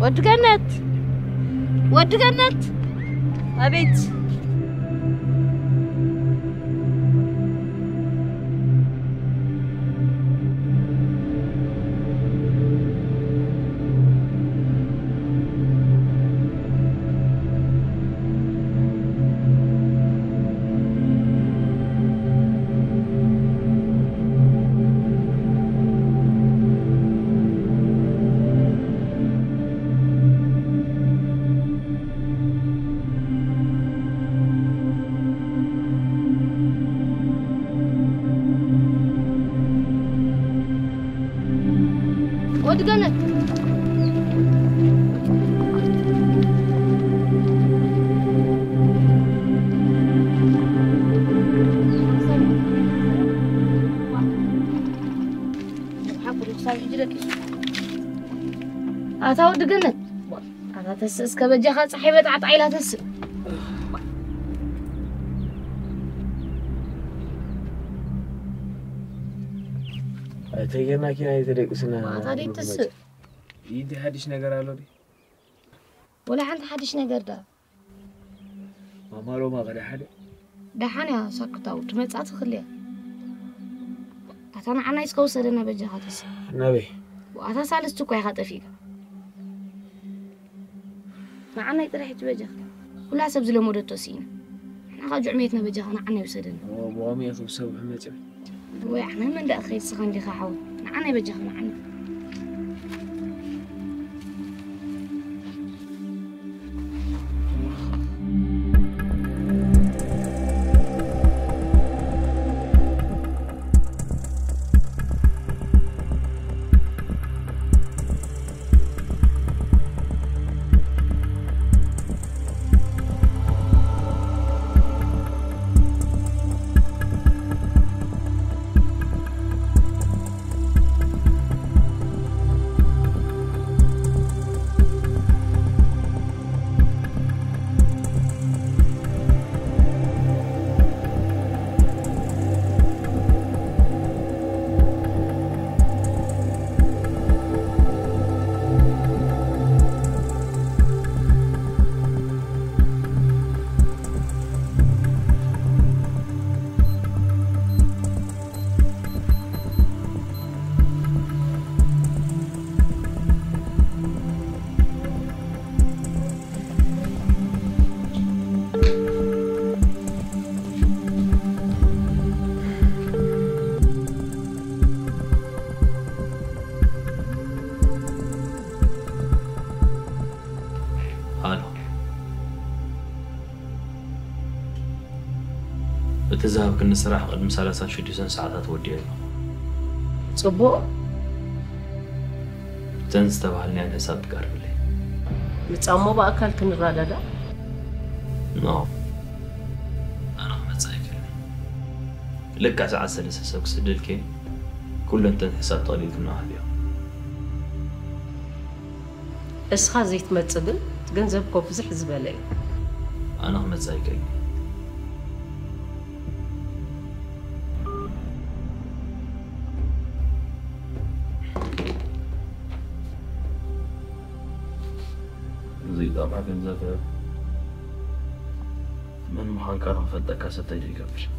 ود جنت أبيت ود جنت أتا ود جنت أتا تسس كبجها صاحبة عطعيلها تسس أتيجينا كنا يترك سنة أتا دي تسس يدي حدش نجار على دي ولا عند حدش نجار ده ما لو ما غير حدا ده حنا سكتاو تمتعت خليها أتا أنا يسكوسرنا بجها تسس نبي وأتا سالستو كوي خاطر فيك معنا يطرح يتوجه ولا سبز له مودة توسين احنا راجع ميتنا بجهنا معنا يوسدنا وامي يخو سو حمجه وإحنا من ده أخي سخن دي خاحو معنا بجهنا معنا بتذهب كن الصراحة قد مسالسان شديسان ساعات وديه صبو تنس تبعلني عن حساب تقرب لي متصامو بأكل كن الرادة نعم أنا أحمد سايكل لك على سلسة سوق سدلكي كل أنت حساب طالي كنا اليوم اسخا زيت متصبل تجنزب كوفزح زبالي أنا أحمد سايكل زيد أبعد من زفاف من محنكر فدك ستجي قبل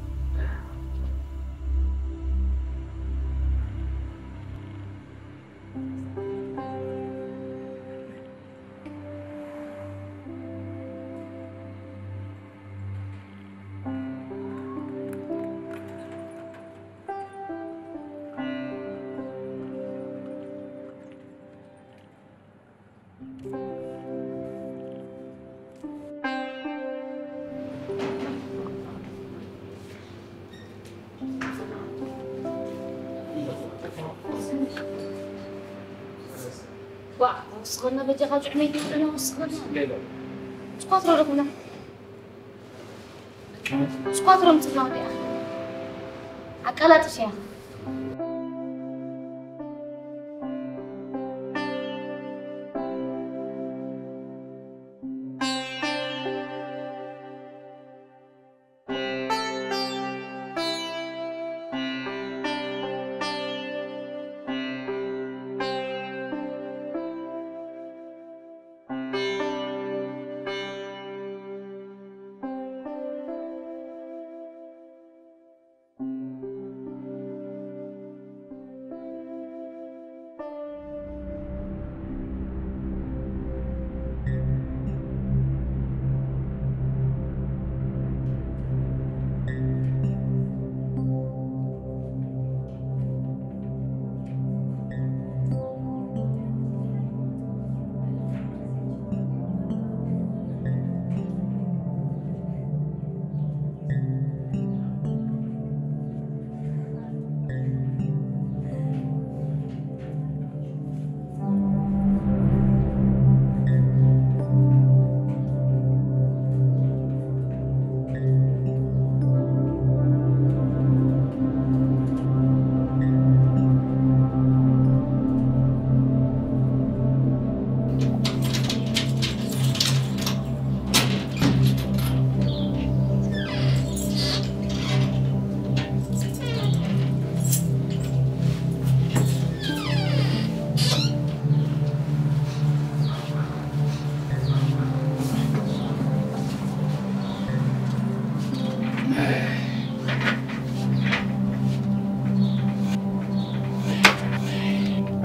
سخنا بجي راجع ميتنا أنا سخنا سكواترو ركنا سكواترو متسمع بيها أكلت شيء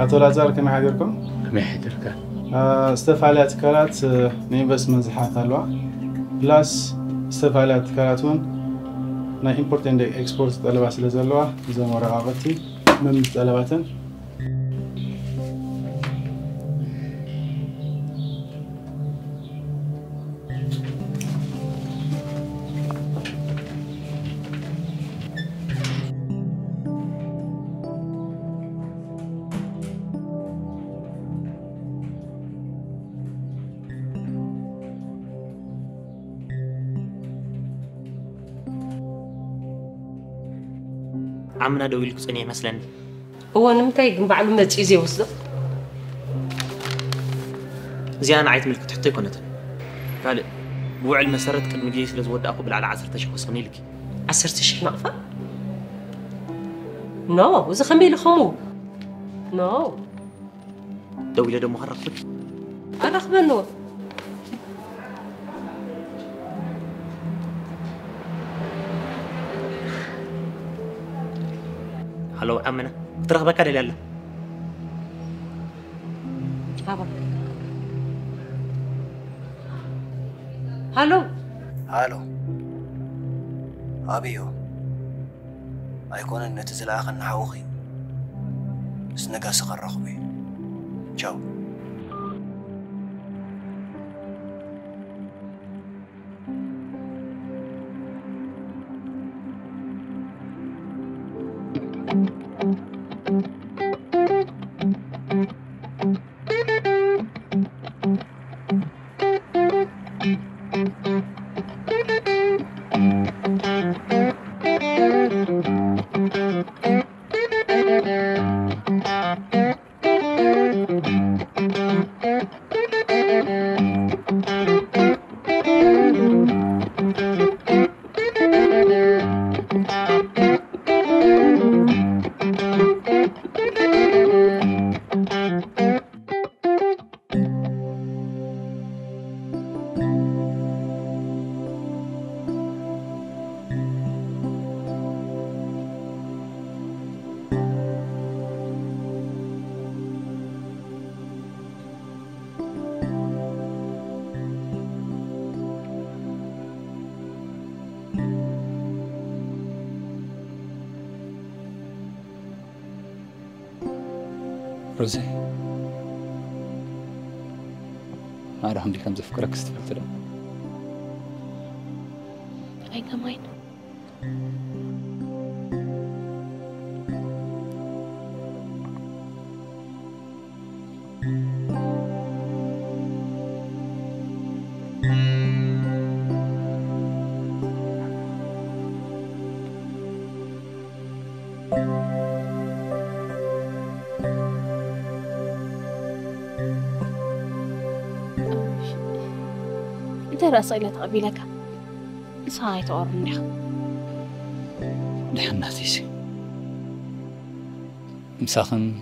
أتولازار كم حاجركم؟ ما حدرك استفعالات كارات نينفست مزحات الوا بلاس استفعالات كاراتون نا import and export طلبات لزلوا زي مراقبتي من طلباتن عمنا دويلك صنيع مثلا هو نمتى يجمع له متيزي وصدق زيان عيت ملك تحطي كنت قال بوعل مسرت كان مجلس لزود اخو بالعلى 10 شهور صني لك 10 شهور نقفه نو وإذا خميل خمو نو دويله دمو هرقت انا خبنو هلو امنه ترغبك على لا بابا هلو أبيو أيكون إن تزلع خن حوخي سنجا صغر رخبي تشاو روزي أنا راح كم زفكرك استفدت له أي كمان رأس إلى تقبيلك صايت أورنيخ لحناتيسي مساخن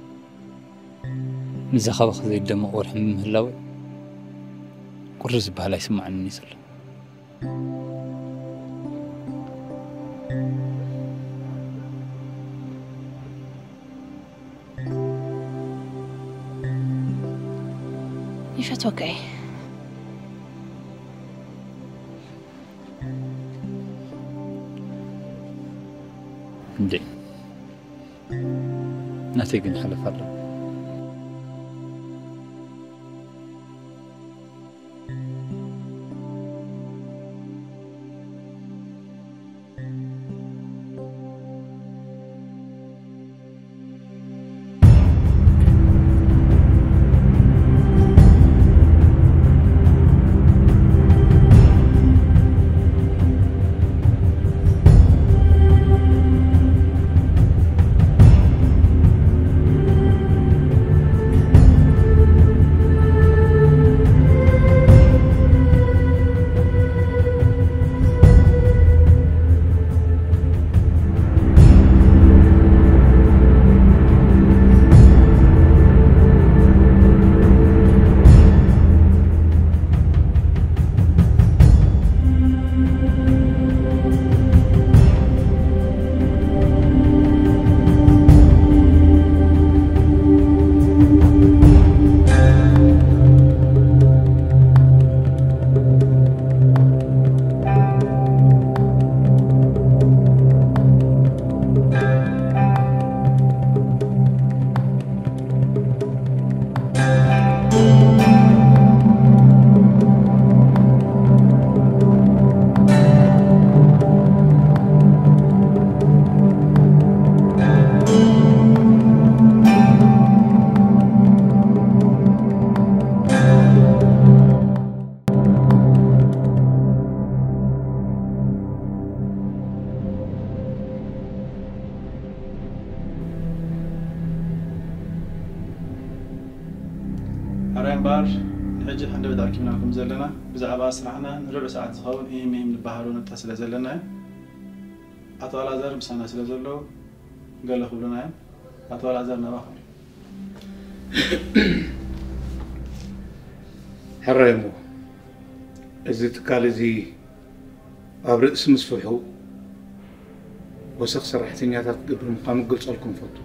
مزخبخ زي الدم ورحم مهلاوي قرز بهلا يسمعني نسل يفتوكي دي نتيجة نحلف الله أرين بار نحجي حنا بدأ كيمناكم زلنا بزعبا سرحنا نربع ساعات خون مهم نبهرون التسلا زلنا أطول أزار مسانا سلا زلو قال خبرنا أطول أزار نباخر حريمو إذا تقال زي أبرئ مسفوحو وسخ سرحتني هذا قبل مقام قلت لكم فوتو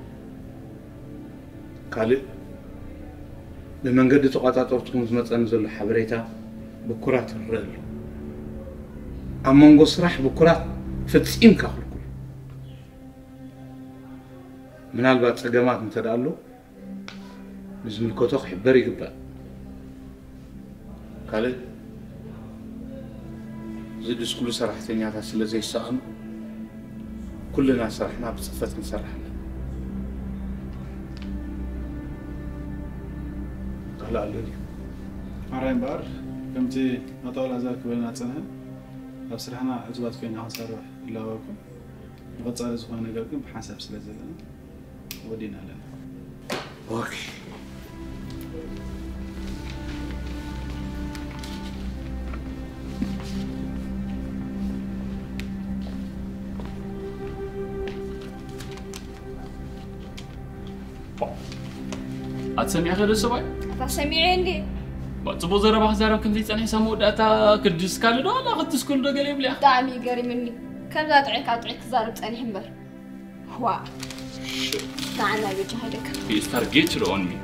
قال لمن قد تقاطعتكم زمت أنزل حبريتا بكرات الرجل أما نقص راح بكرات فتسين كهر كل من البات سجمات متدالو نزم الكتوخ حبري قبل قال زيد كل سرحتني هذا سلا زي السام كلنا سرحنا بصفة نسرحنا قال علي أرين بار كمتي أطول أزار كبرنا تسنه أبصرحنا أزوات فينا حصار إلا وكم غطى رزقنا جاكم بحسب سلا زلنا ودينا لنا اوكي أتسمع غير السباي؟ أتسمع عندي. بتبغى زربا خزارة كم زيت أنا سامو داتا كدس كله ده ولا قد تسكن ده قليل ليه؟ دامي قري مني. كم زاد عيك زارب أنا حمبر. هوا. تعال بيجي هذاك. يسترجيت روني.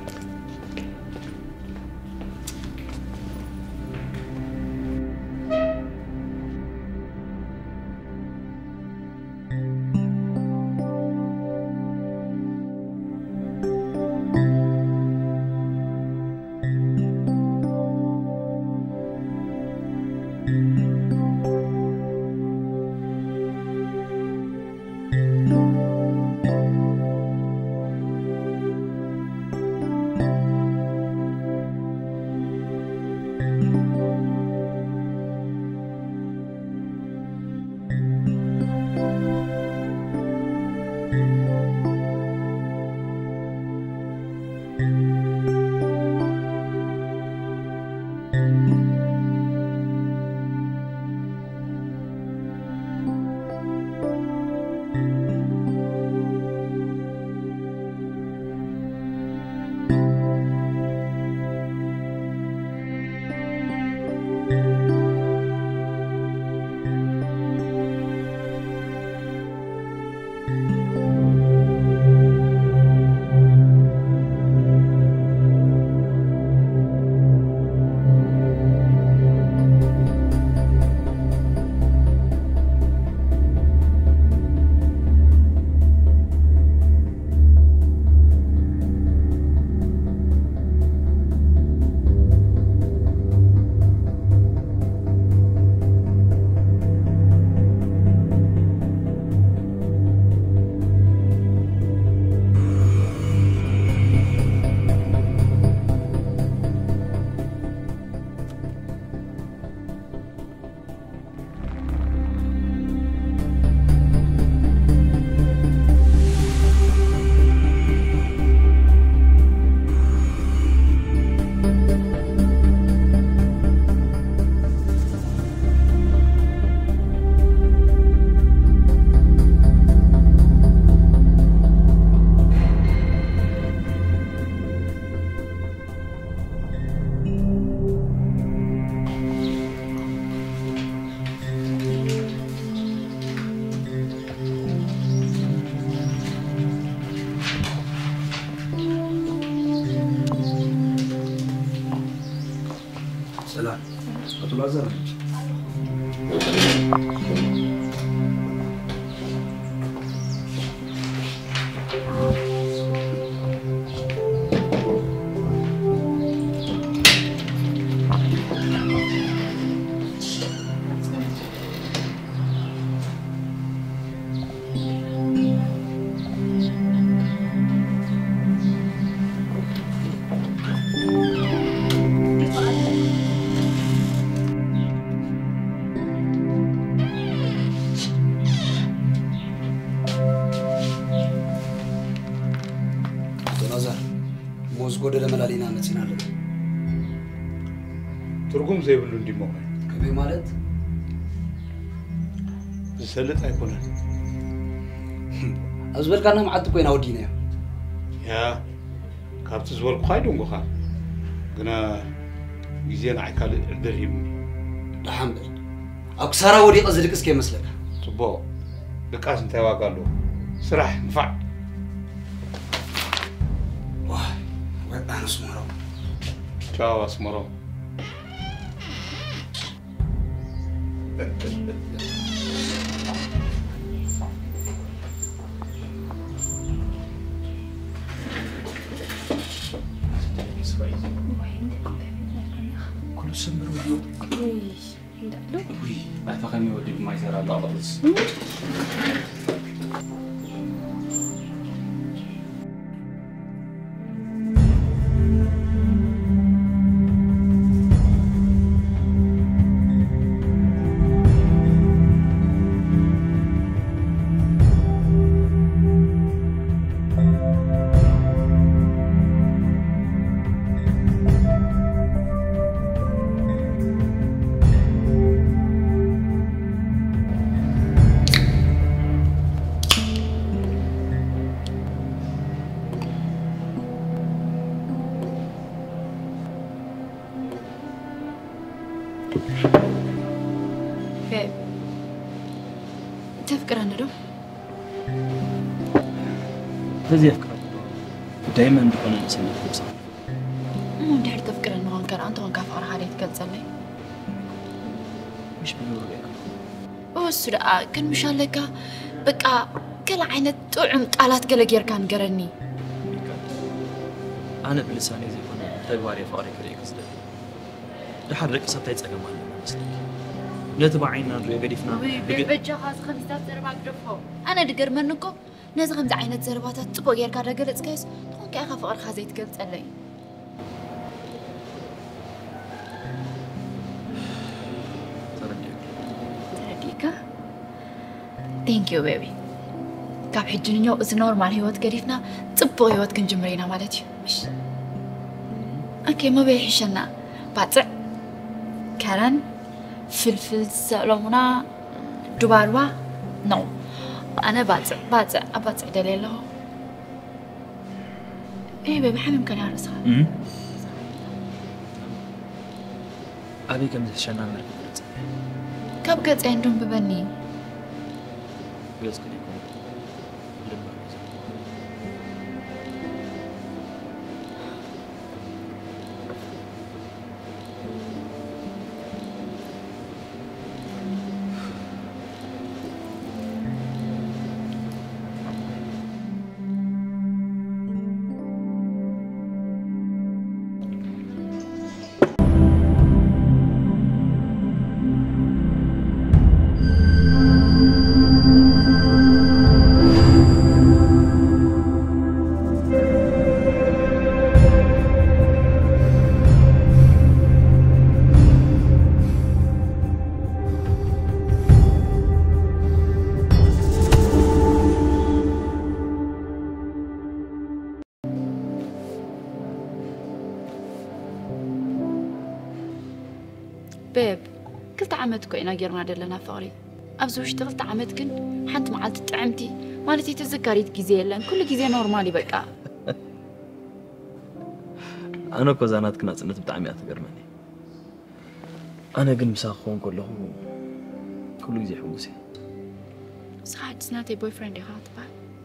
الأزرق. ጎደለ መላሊና ነጽናለ ترجم زي بلون دي موقع كمي مالت زسلت أيقونة أزبل كنا معد كوين أودينا يا كابت زول قايدون بخا قنا يزين عكال الدريم الحمد أكسرة ودي قصدك اسكي مسلك طبو لكاس انت واقالو سرح نفع واه أنا اسمرو شاو اسمرو كل سمر ويو وي أتخمي ودي ما يصير على بعض هذي أفكار دائما بكون الإنسان يفوز مو دحر تفكر إنه هون كان أنت هون كافر حالي تكلسلي مش بنقول لك بس لا كان مشالك بقى كل عينة طعم قالات قال غير كان قرني أنا بلساني زي كنا تباري فارق ليك أصدق لحرك سبتايت أجمع لنا مثلك لا تبعينا نري قديفنا بيبجا خاص خمسات زربات دفو أنا دقر منكم ناس خمس عينة زربات تبغى غير كان قالت كيس تكون كأخا فقر خازيت قلت علي ترديك ثانك يو بيبي كاب حجنيو إذا نورمال هيوت قريفنا تبغى هيوت كنجمرينا مالتي مش أوكي ما بيحشنا باتع كارن فلفل سلمونا دوباروا نو أنا باتع دليله إيه بيبي حميم كان يعرسها أبي كم تشنا مركز كاب قد عندهم ببني بس كده بيب كلت عمت كوينا غيرنا دلنا فوري ابزو اشتغلت عمت كن حنت معلت طعمتي مالتي تذكريت غزي لان كل غزي نورمالي بقى أنا كوزانات كنا صنت بتعمي أتقرمني أنا قل مساخون كله كل غزي حوسي صحيح سناتي بوي فريند هاتبا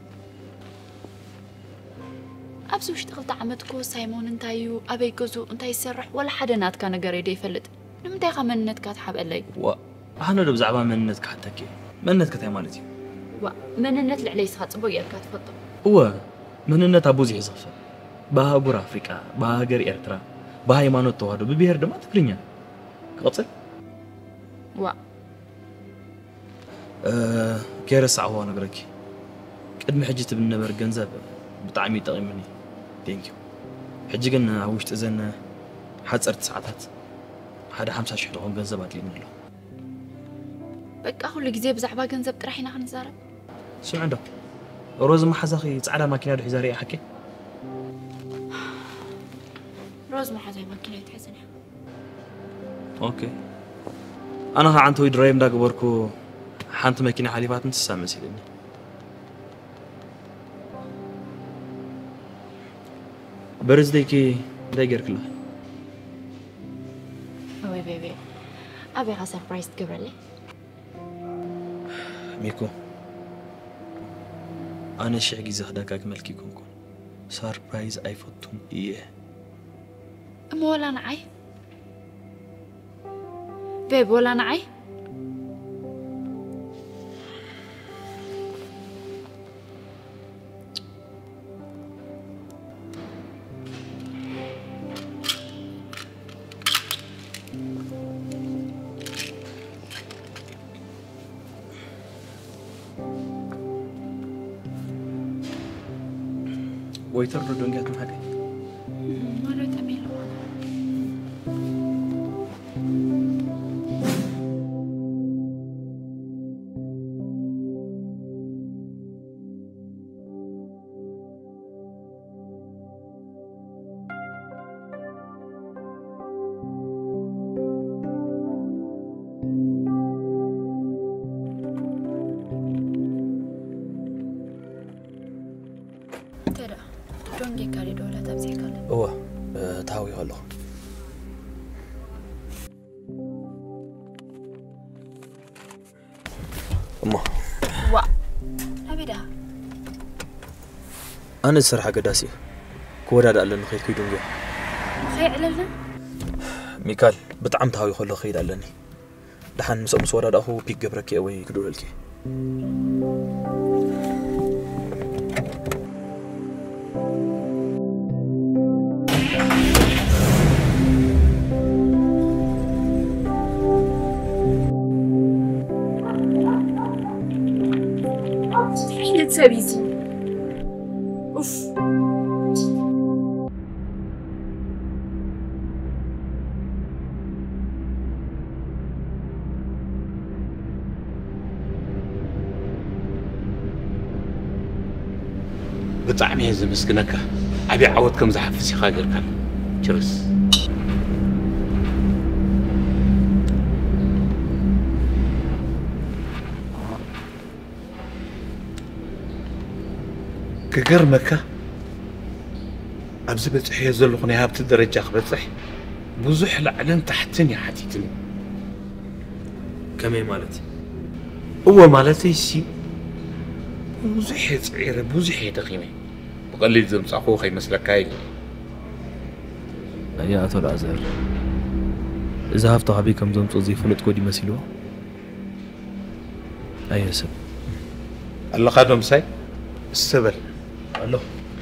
ابزو اشتغلت عمت كو سايمون انتايو ابي كوزو انتاي يسرح ولا حدا نات كان غريدي يفلت نمتى خا مننتك تحب علي أنا لو بزعبا مننتك حتى كي مننتك تاي مالتي مننت اللي صحت صبو يركا تفضل هو مننت أبوزي يصفى بها بور أفريقيا بها غير إيرترا بها يمانو توهدو ببيهر دما تكرينيا قصر كيرس عوا نقرك قدم حجت بالنبر جنزب بطعمي تقيمني ثانك يو حجي قلنا عوشت إذن حتصرت ساعات هذا 5 شهور هون جنزبات لي منه بقى كل جزء بزعبا جنزب ترحينا عن زارب شو عنده روز ما حزاخي تعالى ماكينة روحي زاري حكي روز ما حزاي ماكينة تحزنها اوكي انا عن توي درايم دا قبركو حانت ماكينه حليبات نتسامس يلني برزديكي دايجر كله اوي بيبي ابي غا سربرايز تقبرلي ميكو انا شي غيزه خداك ملكي كونكون سربرايز ايفوتون ايه اما ولا نعي بيب ولا نعي ويتر ردون قاعد محاكي مرة تميل تهاوي هلا أما وا أبدا أنا الصراحة قداسي كورا دا لنا خير كيدون جا خير لنا ميكال بتعم تهاوي هلا خير لنا دحين مسؤول ورا دا هو بيك جبركي أوي كدول لكي سبيزي اوف بطعمي زمسكنك ابي عوض كم زحف سيخا غيرك جرس كجرمك أبز بتحيي زلقني هابت الدرجة خبصح بوزح لعلن تحتني حتيتني كمي مالتي هو مالتي شي بوزح صغيرة بوزح دقيمة بقلل زم صاحو خي مسلك هاي يا أتو الأزهر إذا هفتها بكم زم توظيف ونتكودي مسيلو أي سب الله قادم ساي السبل الله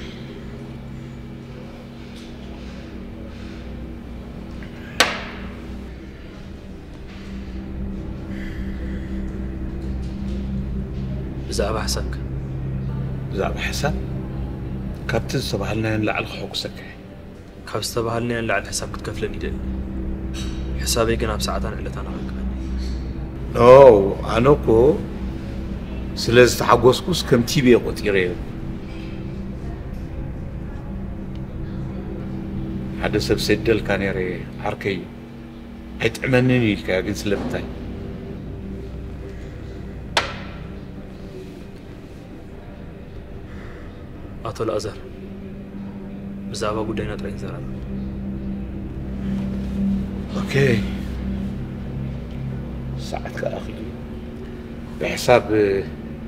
بزعب حسابك بزعب حساب كابتن صباحنا نلعب حقوقك كابتن صباحنا نلعب حساب كتكفلني دل حسابي كنا بساعتين إلا أنا نو أنوكو سلست حقوقك كم تبي قطيرين هذا سبسيدل كان يري حركي هتعملني كأجن سلبتاي أطول أزهر بزعبا قدينا ترين زرار أوكي ساعتك أخي بحساب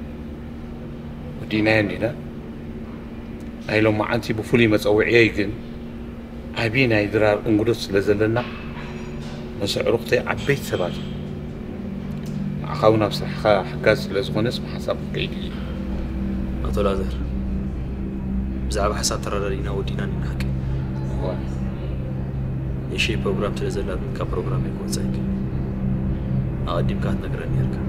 وديناني لا أي لو ما أنتي بفولي متسوعي يجن أبينا يدرار انقدس لزلنا مسعر وقتي عبيت سبات أخونا بصحة حكاز لزغنس بحساب قيدي أطول أزهر بزعب حساب ترارينا وديناني نحكي يشي بروجرام تلزلنا من كبروجرام يكون زيك أقدم كات نقرأني يركب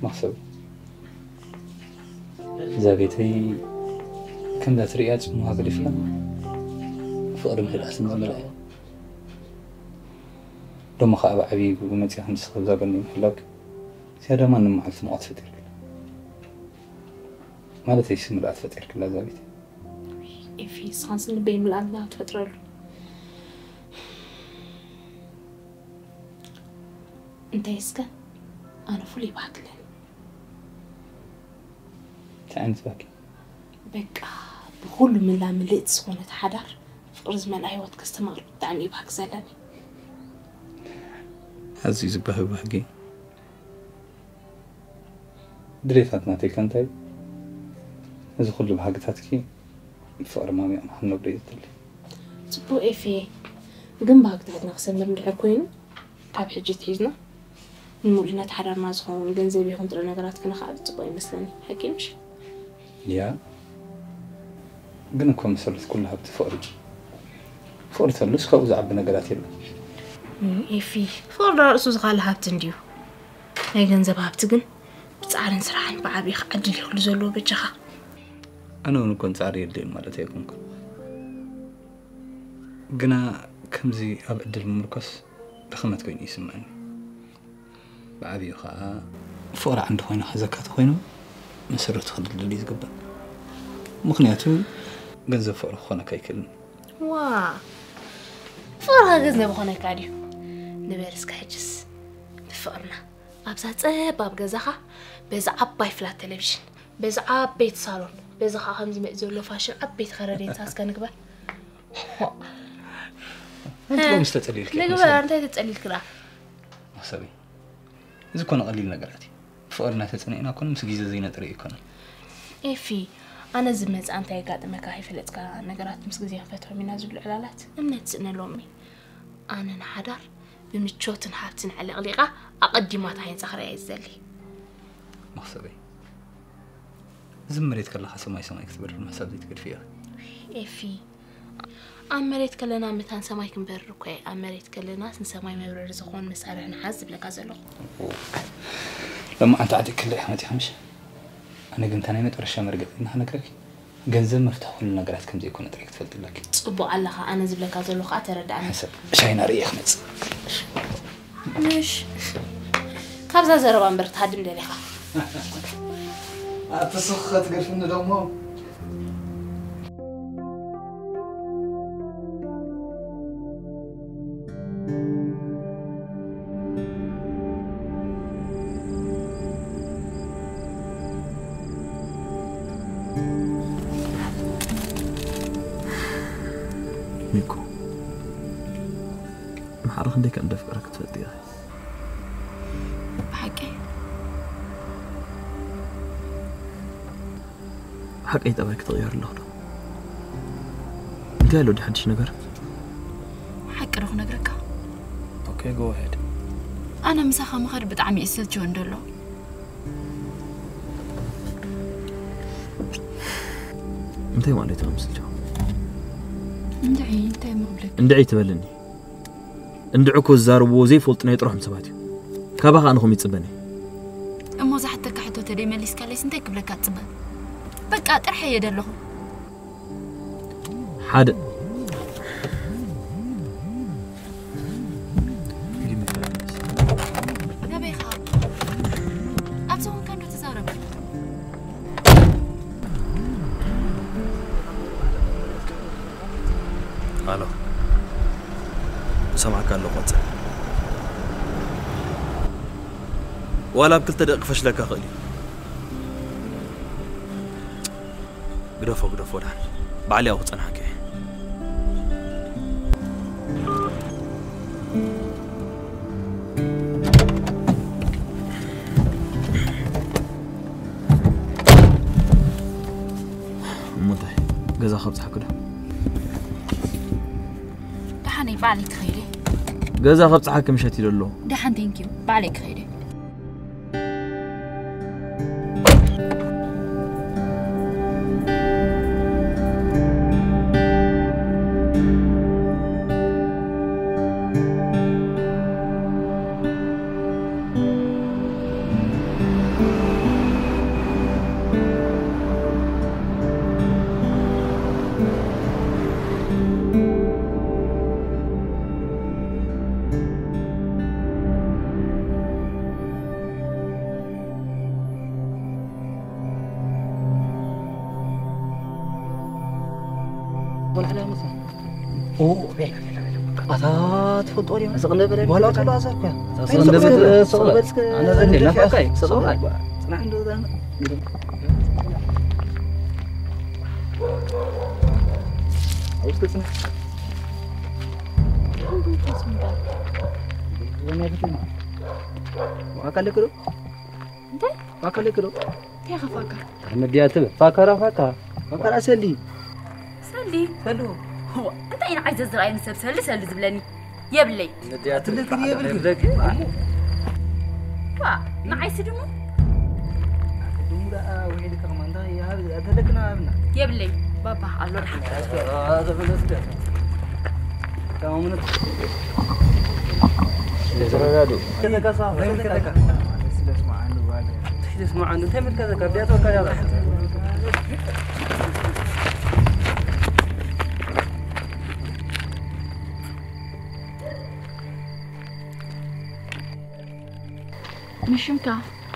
مخسب زابيتي كم ذات رياض مهاجر فلان فقر مثل أحسن زملاء لما خاب عبيب ومتى هنس خزابني محلك هذا ما نمع الثمات فتير ما لا تيسم لا فتير كلا زابيتي في صانس نبين من الله تفتر انت يسكا انا فولي باكلن تعانت باكي بقى بكل من لا ملئت سخونة حدار فقر زمان ايوات كستمر دعني باك زلاني عزيز بحقي دريفات ناتي كنتي إذا كل بحاجتك فقر مامي أنا حنو بريد لي تبو إيه في جنب هكذا نقسم من الحكوين كاب حجة حيزنا المولينات حرار ما زخون جنزي بيهم ترى نقرات كنا خالد تبغى مثلاً حكيمش يا جنكم مسرت كلها بتفقري فقرت اللص خوز عب نقرات يلا إيه في فقر رأسه زغال هابتنديو هاي جنزب هابتجن بتعارن سرعان بعبيخ عدل كل زلوا بجخا أنا كنت عاري الليل مرتين قنا كم زي أبعد المركز دخلت كوين يسمعني بعبي خا فورا عنده وينه زكاة وينه مسرت خد اللي يتقبل مخنياته جنزب فورا خنا كيكلن وا فورا جنزب خنا كاريو نبرس كحجس بفقرنا أبزات باب جزخة بزعب باي فلات تلفزيون بزعب بيت صالون بزخة خمسة مئزولو فاشل عب بيت خرارين ساس كان نقبل أنت ما مستتقليل كده نقبل أنت تتقليل كده حسابي إذا كنا قليل نقراتي فقرنا تتنقنا كنا مسجيزة زينة طريقنا إيه في أنا زمز أنت قاعد مكاهي فلتك نقرات مسجيزة فتحوا من نازل الإعلانات أمنت سنة لومي أنا نحضر بمتشوت نحابتن على غليقة أقدمات هاي صخرة يزلي مخسبي زمريت كلا حسب ما يسمع يكتبر المحساب دي تقول فيها إيه في أمريت كلنا متان سماي كمبر كوي أمريت كلنا سنسماي مبرر زخون مسألة نحاسب لك أزلق لما أنت عادك كل إحمد يحمش أنا قلت أنا متورش مرقت إنها نقرأك جنزل مفتاح لنا قرأت كم زي يكون طريقة تفضل لك أبو الله أنا زب لك أزلق أترد عني حسب شاي ناري يا أحمد مش خبزة زربان برت هادم دليخة أتصخت قرفنا دومو ميكو محارخ عندك عند فكرك تفديها بحقي حق أي تبعك تغير اللغة قالوا دي حدش نقر حق روح نقرك اوكي جو هيد أنا مساخة مخرب بتعمي إسل جون دولو انتي واني تغمس الجو اندعي انتي مقبلك اندعي تبلني اندعوكو الزاربو زي فولتنا يطرح مساباتي كاباها أنهم يتصبني أمو زحتك حتو تدي مليس كاليس انتي قبلك أتصبن بقى ترحي يدلهم حاد نبيخا أبسوهم كانوا تزاربوا الو سمعك قال له قوتي ولا بكل تدق فشلك اخلي قدفو ده بعلي او تصنحك منتهي جزا خبز حكده دحاني بعليك خيري جزا خبز حكم شتي له دحان ثانك يو بعليك خيري ولا على مثلا اوه أثات فطوري سقنا بلا ولا طلع زركا سقنا بس أنا زني لا فاكاي سقنا أنا عنده ذا عاوز تسمع وانا بتسمع واكل كرو انت واكل كرو يا فاكر انا دياتب فاكر اسلي سلو هو انت اين عايز ازرع نسب سل زبلني يبلي دياتب لك يبلك وا نعيس دمو دمرا وين كمان ده يا ادلكنا ابنا يبلي بابا الله يرحمه هذا بلسك كمان ترى كذا كذا كذا تسمع عنه تعمل كذا كبيات وكذا مش يمكن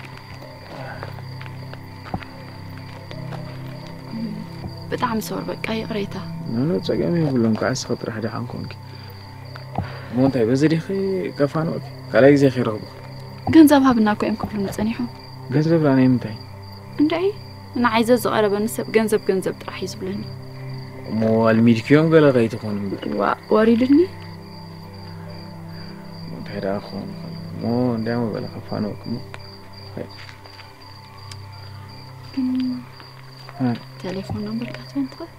بطعم صور بقى يا قريتها نو تسقمي كلهم كاس خطر حدا عنكم مو انت بزري خي كفانو كلاي زي خير رغبه ገንዘብ ሃብናኮ እዮም ክፍሉ ንጸኒሑ ገንዘብ ላኔ ምንታይ እንታይ እና ዓይዘ ዝቐረበ ንሰብ ገንዘብ ጥራሕ እዩ ዝብለኒ ሞ አልሚድኪዮም ገለ ቀይትኾን ወሪድኒ እንታይ ዳ ኾን ሞ እንዳሞ በለ ከፋኖ ክሙ ቴሌፎን ነምበር ካትወን ትኽእል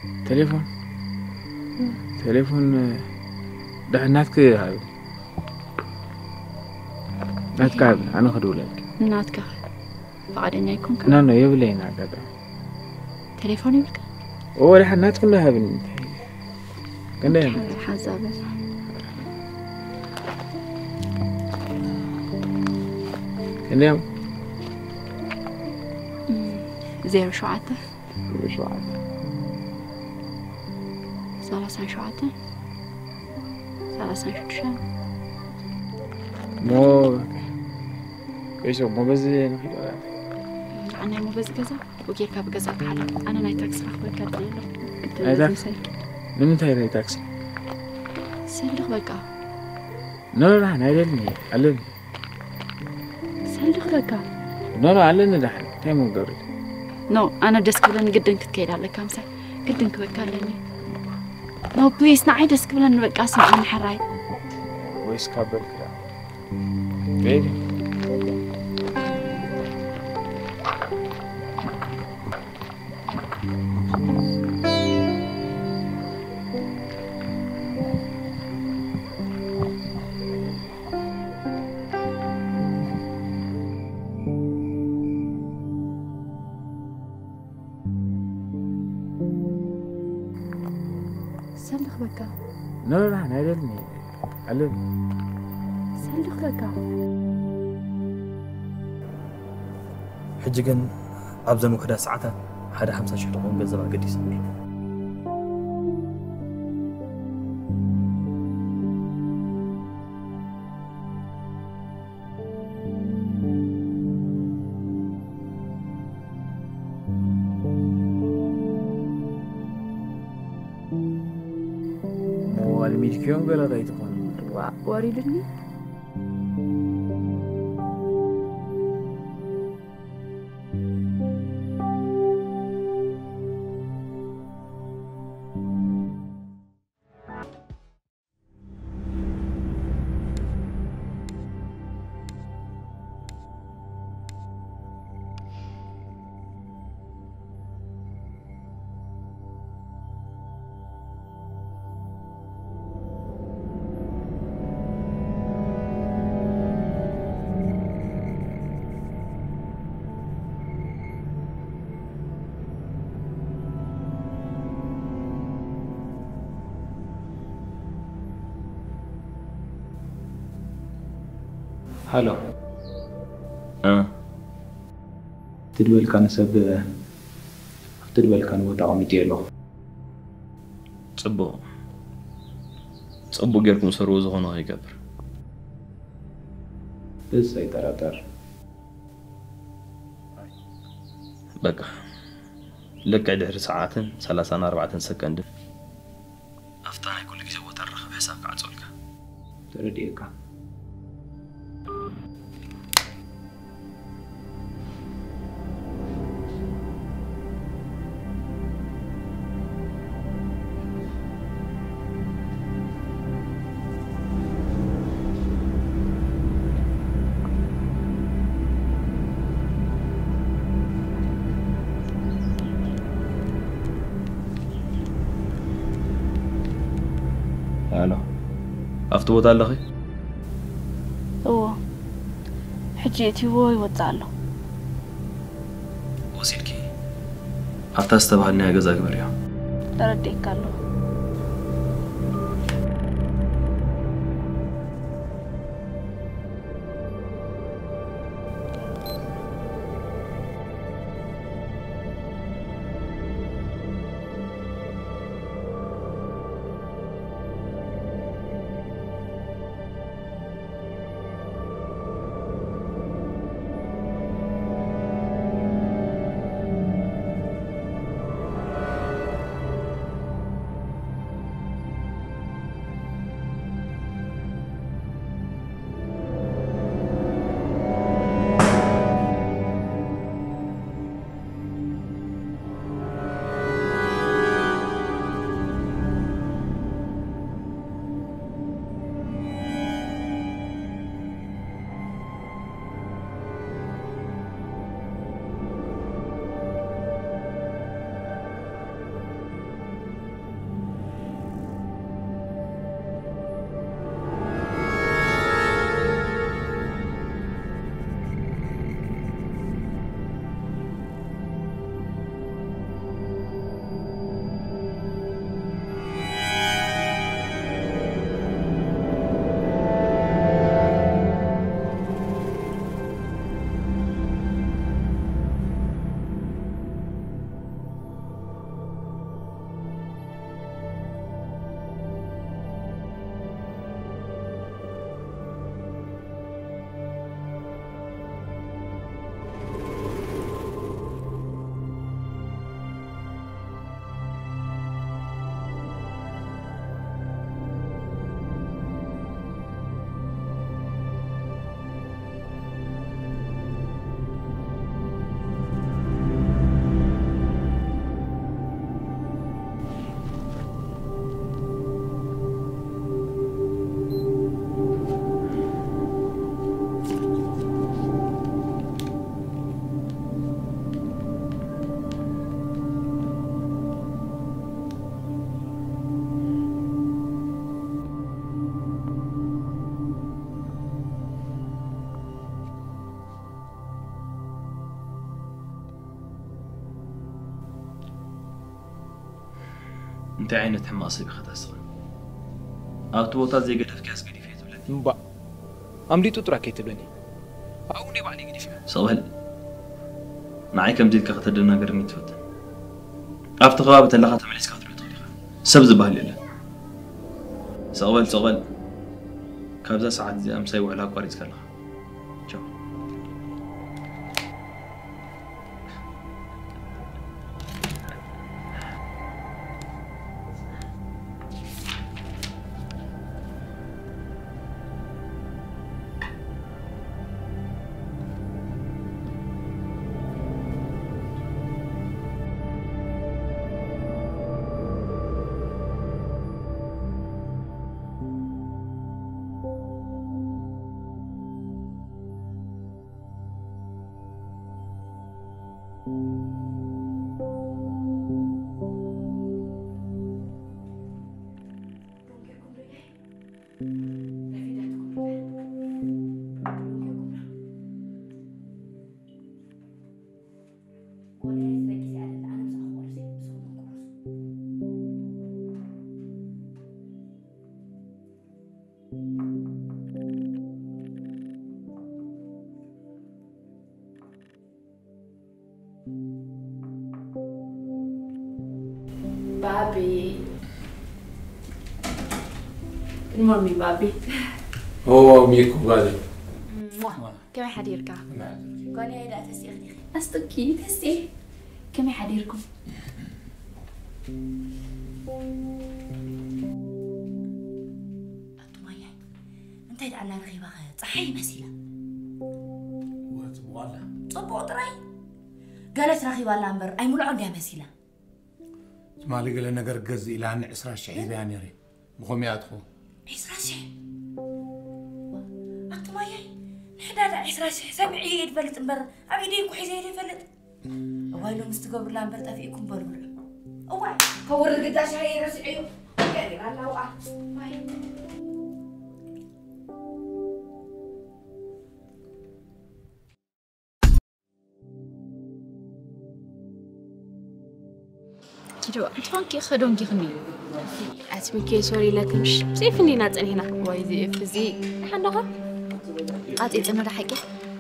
ቴሌፎን دهناتك هاي ناتك أنا خدولك ناتك فقدني يكون كم نو يبلين هكذا تليفوني بك أول حد ناتك كلها بنت كنا حزابة كنا 0 شعاتة 30 شعاتة 36 مو ايش مو بس انا مو بس كذا وكيف كاب كذا تعال انا ناي تاكسي اخبر كذا ناي تاكسي من انت ناي تاكسي سلخ بقى لا ناي لني علني سلخ بقى لا علني دحين تيمو قري نو انا دسك بلن قدن كتكيد على كامسه قدن كبكى لني نو بليز نعيد اسك بلن بقى اسمع عن حراي ويس كابل كده بيبي سلخ بقى لا نايلني علني سلخ بقى ሕጂ ግን ኣብ ዘመክዳ ሰዓታት 50,000 ድኾን ገንዘብ ኣገዲስ والميدكيون قال غيتكون واريدني هلو تدبل كان سب تدبل كان وضع ميديالو صبو غيركم سرو زغنا يقبر بس يتراتر بقى لك 10 ساعات 34 سكند ترديك أفتو وطا لخي؟ حجيتي وي وطالو وسيدكي أفتا استبهالني أجازا كبريا ترديك كالو انت عينت حماصي بخداسه أتوتا زي قدف كاس قدي فيه تبلني مبا أمري تترك تبلني أوني بعدي قدي فيه سوهل معي كم زيد كختدنا قرني تفوت أفتغاب تلاقى تمليس كاترو طريقة سبز بهالليلة سوهل كابزا ساعات زي أمسي وعلا قاريس كلا شو بابي المرمي بابي هو ميكو غالي كم حديرك؟ قولي هيدا تسي أختي أستكي تسي كم حديركم؟ انتي دعنا رغيبة صحي مسيلة وتبغالها صبو طري قالت رغيبة لامبر أي ملعون يا مسيلة ما لقى لنا قرقز إلى عن عسرة الشعيب يعني ري بخميات خو عسرة الشعيب أنت ما يي نحن عسرة الشعيب سبعي يدفلت امبر عبيدي كحيزي يدفلت أولو مستقبل لامبر تافيكم بربر أوعي كور القداش هاي راسي عيو قال الله وقع كده تفانكي خدون كيخني أتمنى سوري لكن مش سيفني نات هنا واي زي فزي حنوها عطيت أنا حاجة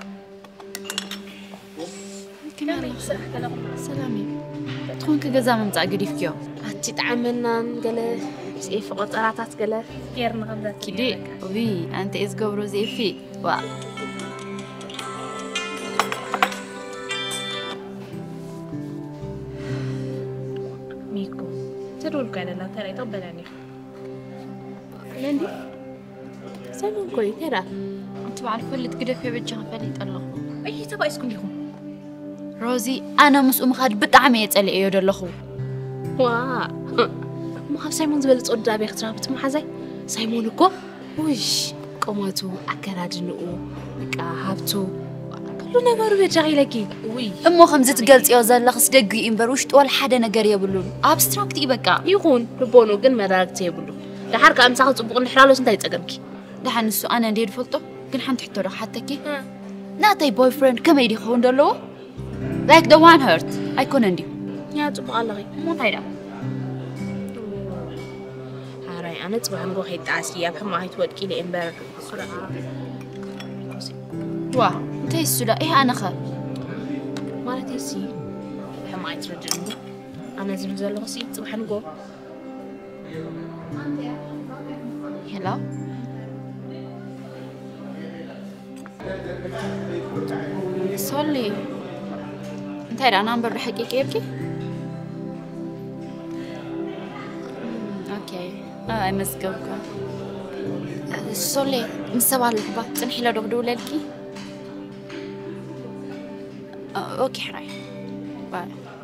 كمان سلامي تكون كجزا ممتع قريب كيو أتتعاملنا قال سيف قطراتات قال غيرنا غدا كده وي أنت إز قبرو زي في وا ميكو ترول كان لا ترى تقبلني لندي سلام كوي ترى أنت بعرف اللي تقدر في بيتجا فاني تقلقوا أي تبغى يسكن لهم روزي أنا مسؤول خاد بتعمي يتقلق يود اللخو وا ما خاف سايمون زبلت قدامي اخترابت ما حزي سايمون كو وش قماتو أكرادنو بقى هابتو كل نجار بيجي لكي وي أمو خمسة قلت يا زال لخص دقي إمبروشت ولا حدا نجار يبلون أبستراكت يبقى يخون لبونو جن مدارك يبلون لحركة أمسح تطبق الحلال وسنتي تجربك لحن السؤال أنا دير فلتو كن حنتحتو رح حتى كي ناتي بوي فريند كم يدي خون دلو like the one hurt I couldn't do يا تبغى الله مو هيدا هاي أنا تبغى نروح يتعسي أبغى ما هيتودكي لإمبر وا انتي السلا إيه أنا خا ما تيسي أبغى ما يترجعني أنا زلزال غسي تبغى نقول هلا سولي انت هيدا أنا عم حقي كيفكي اوكي مسكوكا سولي مسوا اللحظة تنحي لو دغدو للكي اوكي حراي باي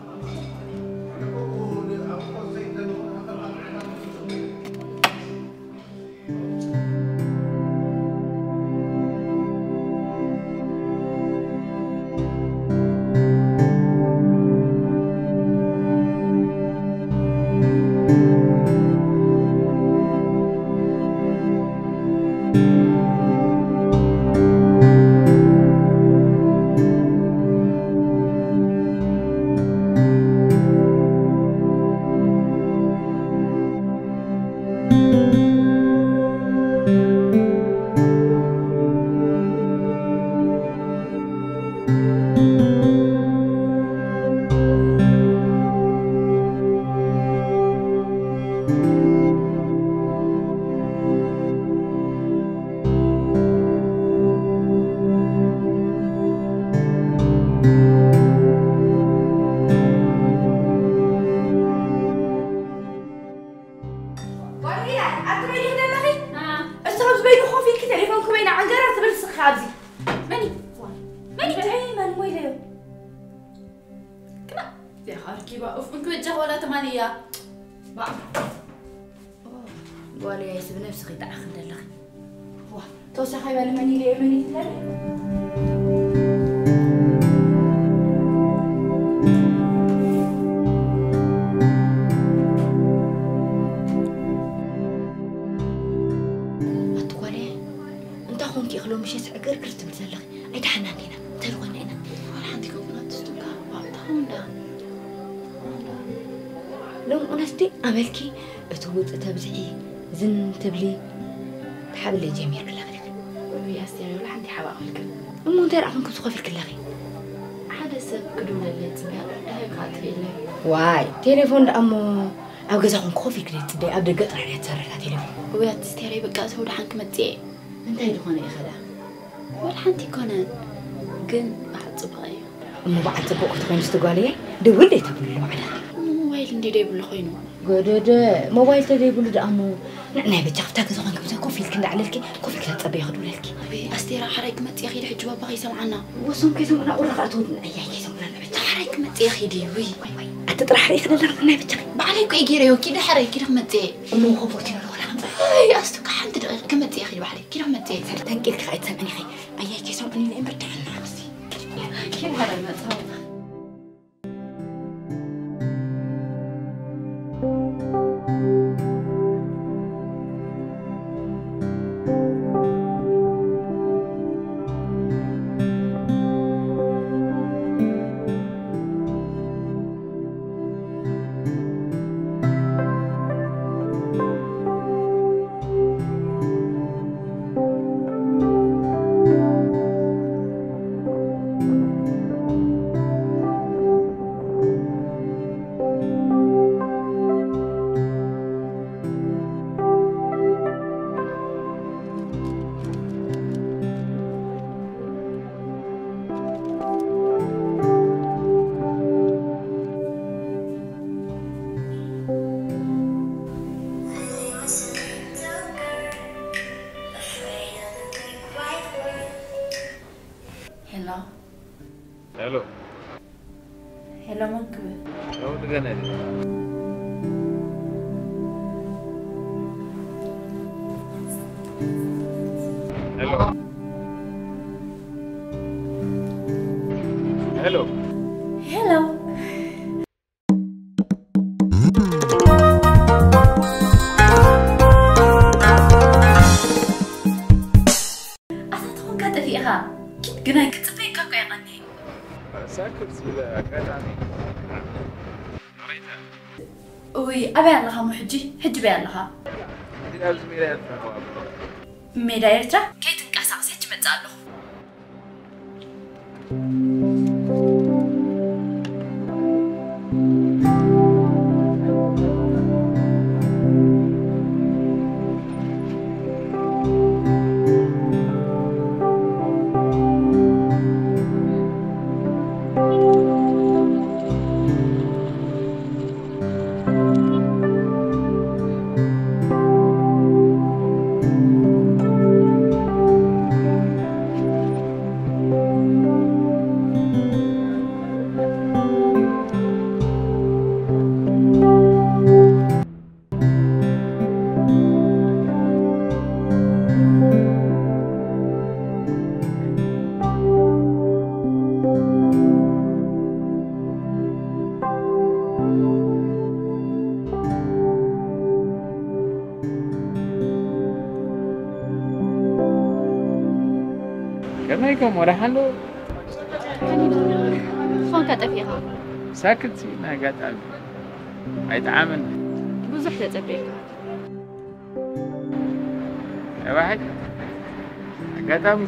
قولي يا سيدي بنفسك يدعخ ندلخ واه توسخ هاي بالمني لي مني تلالي أتقولي أنت أخونك يخلو مش يسعقر كرت متلخ أيد حنانينا تلقوني أنا ولا عندك أبناء تستوكا بعضهم لو أنستي عملكي أتوت تبزعي زن تبلي تحبلي جميل كل غير ويا سامي ولا عندي حواء لك مو انت راح نكون تخافي كل غير حدث كدونا اللي تسمع هاي قاتل واي تليفون امو او غزاكم كوفي كريت دي ابدا قطر عليه تسرق تليفون ويا تستيري بقى سو دحنك متي انت هي دخونه يخدا ولا حنتي كونان كن بعد صبغي مو بعد صبغ تكون تقولي دولي تبلو على موبايل ندي دايبل خينو قدودا موبايل تدايبل دامو نعنا بتشفتك زغن كبزا كوفيل كندا عليك كوفيل كلا تصبي ياخذوا لك استيرا حريك مت يا اخي الحج بابا يسمعنا وصوم كيسمعنا ورقعتو ايا كيسمعنا حريك مت يا اخي دي وي اتطرح حريك نلنا بتشي بعليك يجيريو كده حريك كده متي مو خبرتي ولا اي استك حد دقيقه كمت يا اخي بعليك كده متي تنقلك خايت سامعني خي ايا كيسمعني لين برتاحنا نفسي كده هذا المتهاو Hello, Monkey. Hello, Ganadi. Hello. Hello. Hello. أصلاً كنت فيها. كنا كتبين كاكو يغني. ساكت ولا كلامي؟ وي أبي لها محجي حج بي لها. لازم ميدا ميدا يرترا كي تنقصقص حج متزالو. كم ولا حلو؟ شلون كانت فيها؟ ساكت ما قاعد ألف أيتعامل بزح تتبيك يا واحد قاعد أمس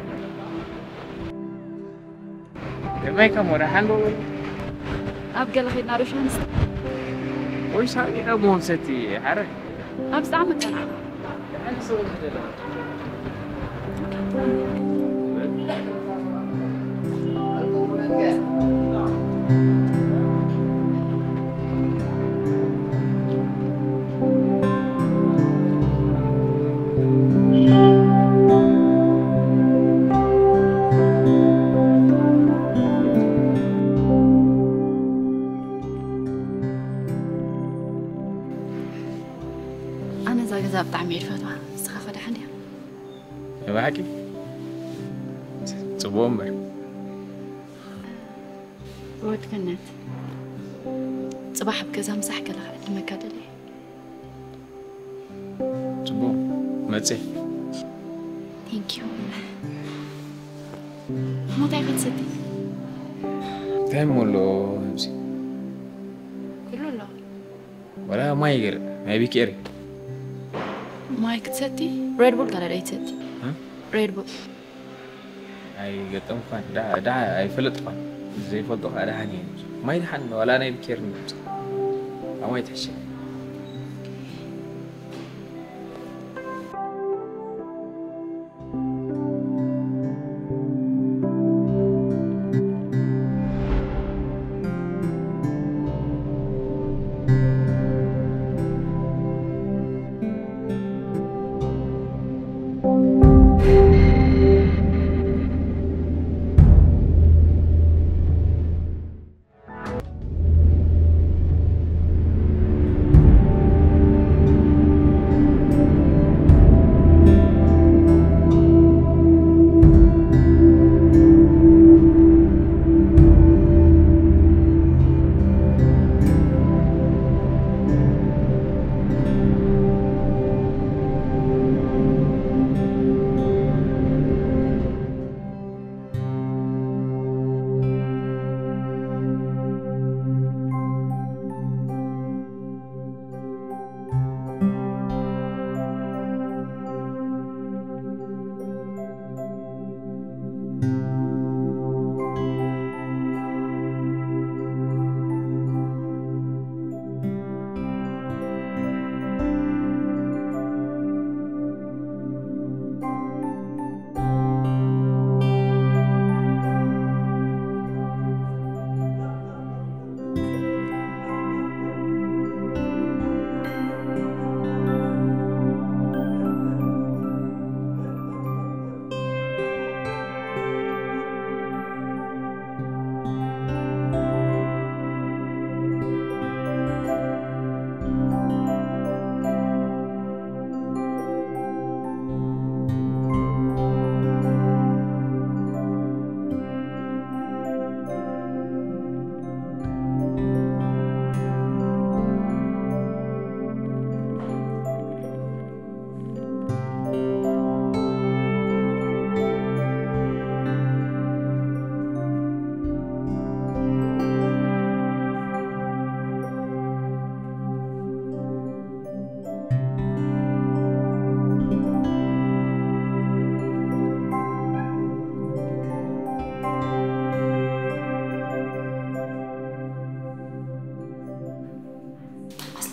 كم ولا حلو؟ أبقى لغي نارو شانس وش هذه أبون ستي حرك أبس عمك أنا أنا سويت كذا أنا زاجزة بطعمي الفتوى استخاف ده حدي يا بحكي صبومر وتكنت صباح بكذا مسح كلا المكان لي صبوم ما تسي ثانك يو ما تعرف ستي تعملوا همسي كله لا ولا ما يقر ما يبيك إيري مايك تستي ريد بول قال لي تستي ها ريد بول أي قطعم فان دا أي فلت فان زي فلتو على هني ما يدحن ولا أنا يبكر نفسه أو ما يتحشي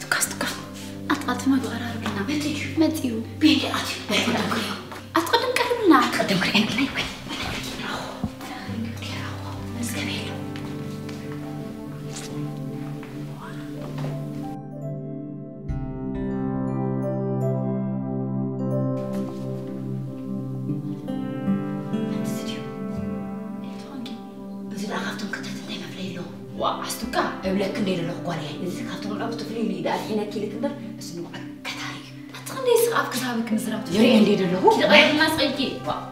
تكاست أتقدم ما بقرار بلنا متيو بيجي أتقدم كلمنا أتقدم كلمنا وعستوكا أبلك كندير له قواري إذا كنتم الأول تفريم لي ده الحين أكيد كندر بس إنه كتاري أتخلي يسقف كسابك مزرعة يري عندي له كده غير الناس غيرتي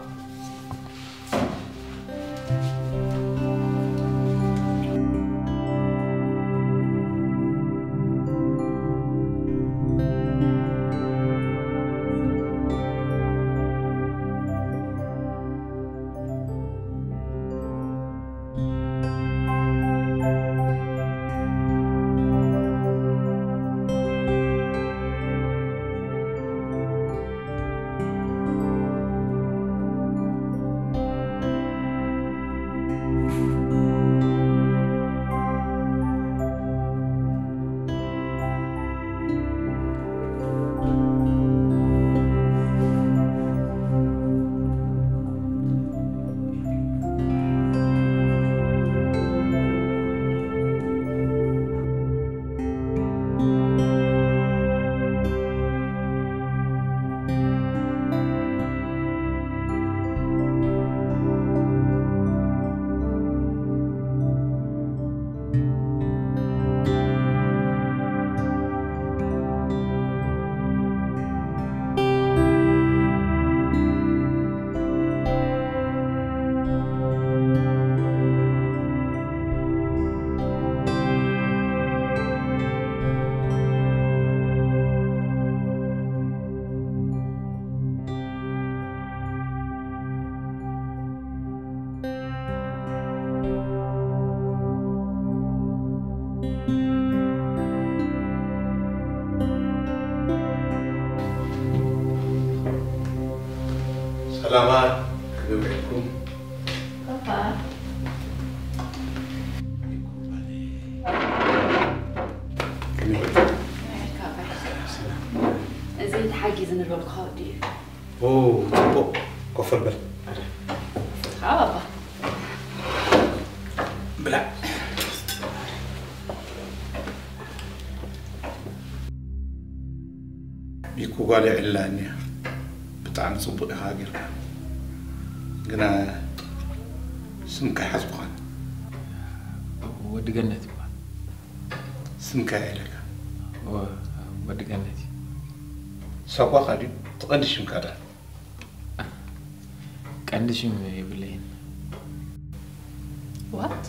سلامات كيفكم؟ بابا زي تحجز نربط الخاطي اوه طبق كفر بل بابا بلا بيكو قالي علاني بتعمل صبق هاجر قنا سمك حسبخان ود جنتي سمك إلك ود جنتي ساقوا قادي تقندش مكادا قندش يبلين وات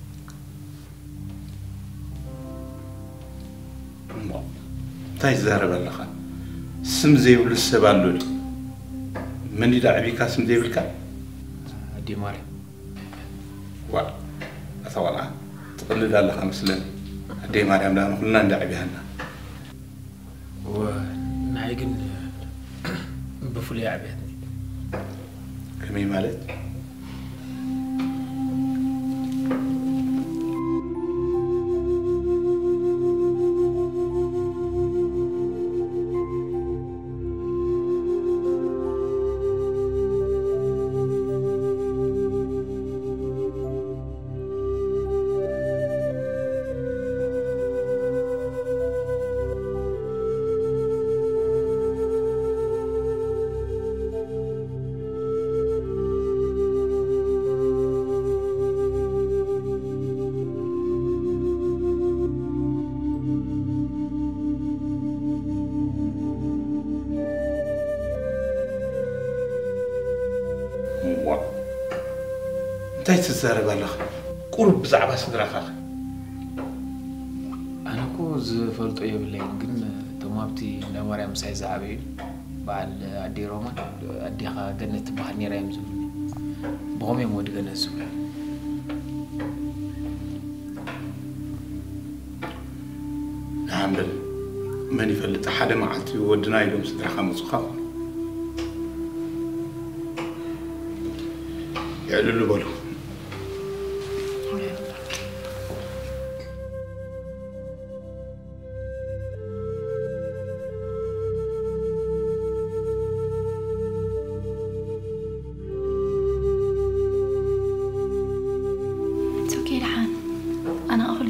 تاي زهر بلخان سم زي ولا السبالول من يدعي بك سم زي بالك دي ماري وا أثوالا تقلد الله خمسلن دي ماري أملا كلنا ندعي بهنا ونعيقن بفلي عبيتني كمي مالت تاي تزارب الله قرب بزعبة صدرك أنا كو زفلت أيه بالليل قلنا تمابتي نواري مساي زعبي بعد أدي رومان أدي خا جنة بحني رايم زوني بقوم يمود جنة سوى نعم دل ماني فلت أحد معتي ودنا يدوم صدرك مزخرف يعلو بالو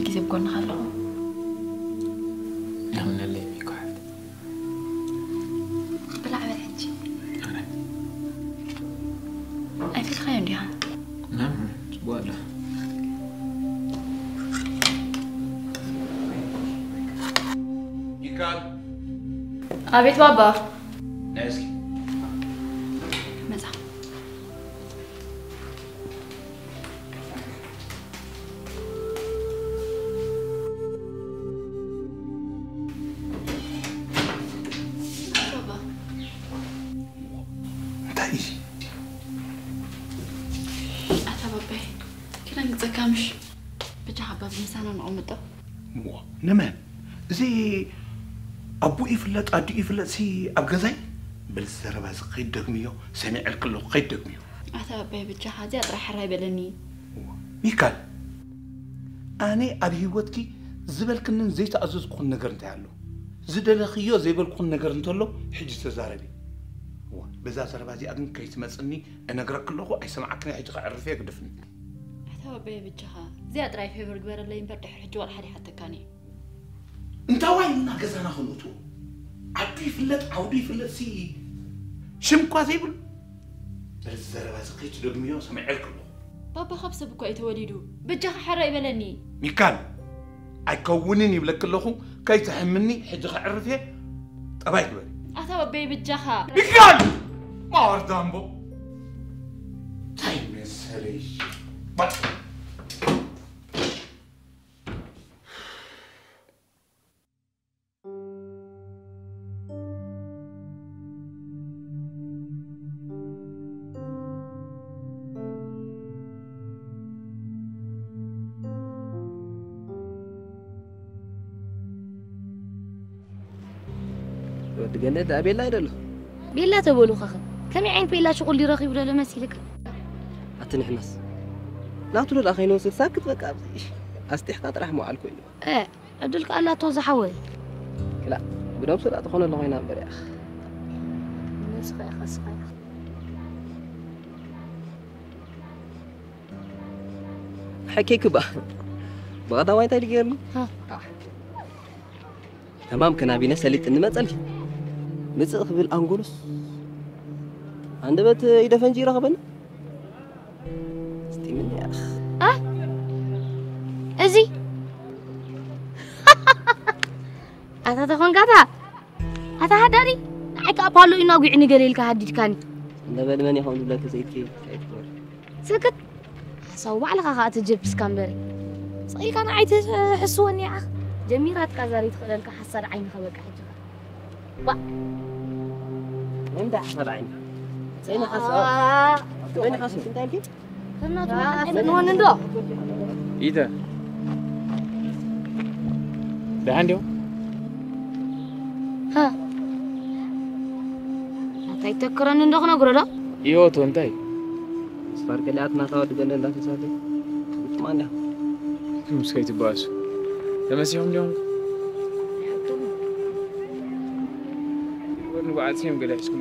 كذا بقولنا خلقه من اللي يبيك واحد بلعب الحجي أي في خير ديها نعم ولا ميكال أبيت بابا نازل مزح بابا انتهي أتا بابا كنا نتزكامش بجا بابا بنسانا نقومته نمان زي أبو يفلت أدي يفلت سي أبغزاي بالزربة قيد دقميو سمع الكل قيد دقميو أتا بابا بجا هذه أطرح حراي بلني ميكال أنا أبي هوتكي زبل كنن زي تأزز كون نجر نتعلو زدل خيو زي بل كون نجر نتلو حج تزاربي بزا زربة زي أدن كي تمسني أنا أقرأ كله أي سمعك حج عرفيه قدفني أتا بابا بجا زي أطرح في برجبر اللي ينبرد حج ولا حد حتى كاني انت واين ناقزانا خنوتو عبي فلت عودي فلت سي شمكوا زيبل بالزربة زقيت دقميو سمع الكل بابا خبصة بكو يتولدوا بجا حراي بلني ميكال أكونني بلك اللخو كي تحملني حج عرفيه طبعا دوري أتا بابا بجا ميكال ما وردان بو تايم سريش ودقنت أبيلا يدلو بيلا تبولو خخ كم عين بيلا شغل لي رخي ولا مسيلك أتنحنس لا تقول الأخي نوصل ساكت بك أبزي أستحقاق رحمه على الكل إيه أدلك الله توزع حول لا بدهم سرعة تخون الله هنا بريخ نسخة خسخة حكيك بقى بغدا وين تاني جيرني ها تمام كنا بينا سليت إن ما تسألي نسأل خبيل أنجلوس عند بيت يدفن جيرة خبنا استي مني يا أخ أزي أتا تكون كذا أتا هداري عك أبالو إنه قعني قليل كهديد كان عند بيت من يخون لك زيت كي سكت صوب على خاطر جبس كامبري صاير كان عايز حسوني يا أخ جميرات كازاري تخلل كحسر عين خبك حجة وين ده حسر عين وين حسر وين حسر انت عارف كنا نوان ندو إيه ده عندي ها لا تذكرن ندو خنا قردا إيوه تونتاي صار كلياتنا تاود جنن لا تسافر ما عنده مسكيت باس تمسيهم اليوم ونبعد سيم قال احسكم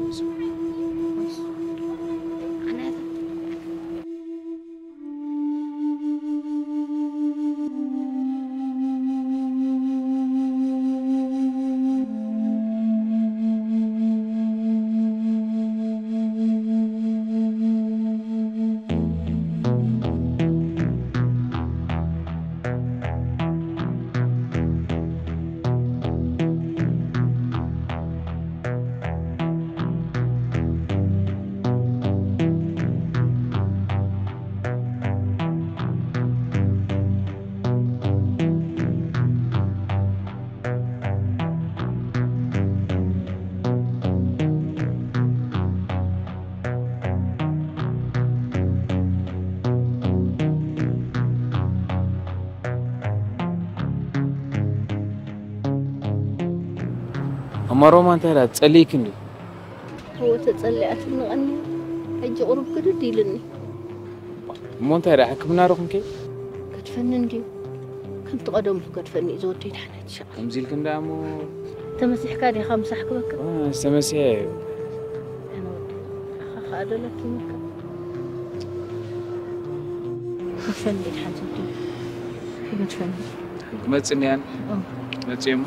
أما رومان ترى تسأليك إنه هو تسألي أتنغني أجي قرب كده ديلني مو ترى حكمنا رقم كي كتفنن دي كنت قدم كتفني زوجتي تحنا تشاء أمزيل كندا مو تمسح كادي خمسة حكبك استمسي أنا ودي أخاف أدلك يمكن خفني تحنا زوجتي بتفهم متسني أنا متسيم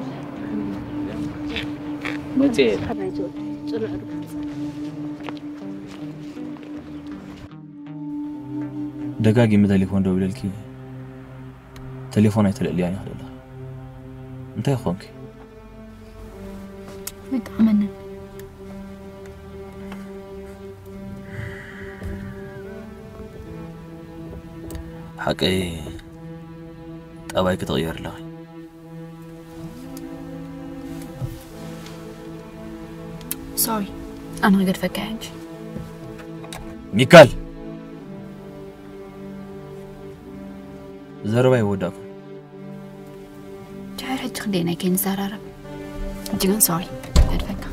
متسيم دقاقي تليفون دولي لك تليفون يتلقى لي هذا انت يا اخوك انت عملنا حقي طبعك تغير لها سوري انا قد فكرت ميكال زربا يوداكم تعرف تخلينا كين زرارة جينا سوري قد فكر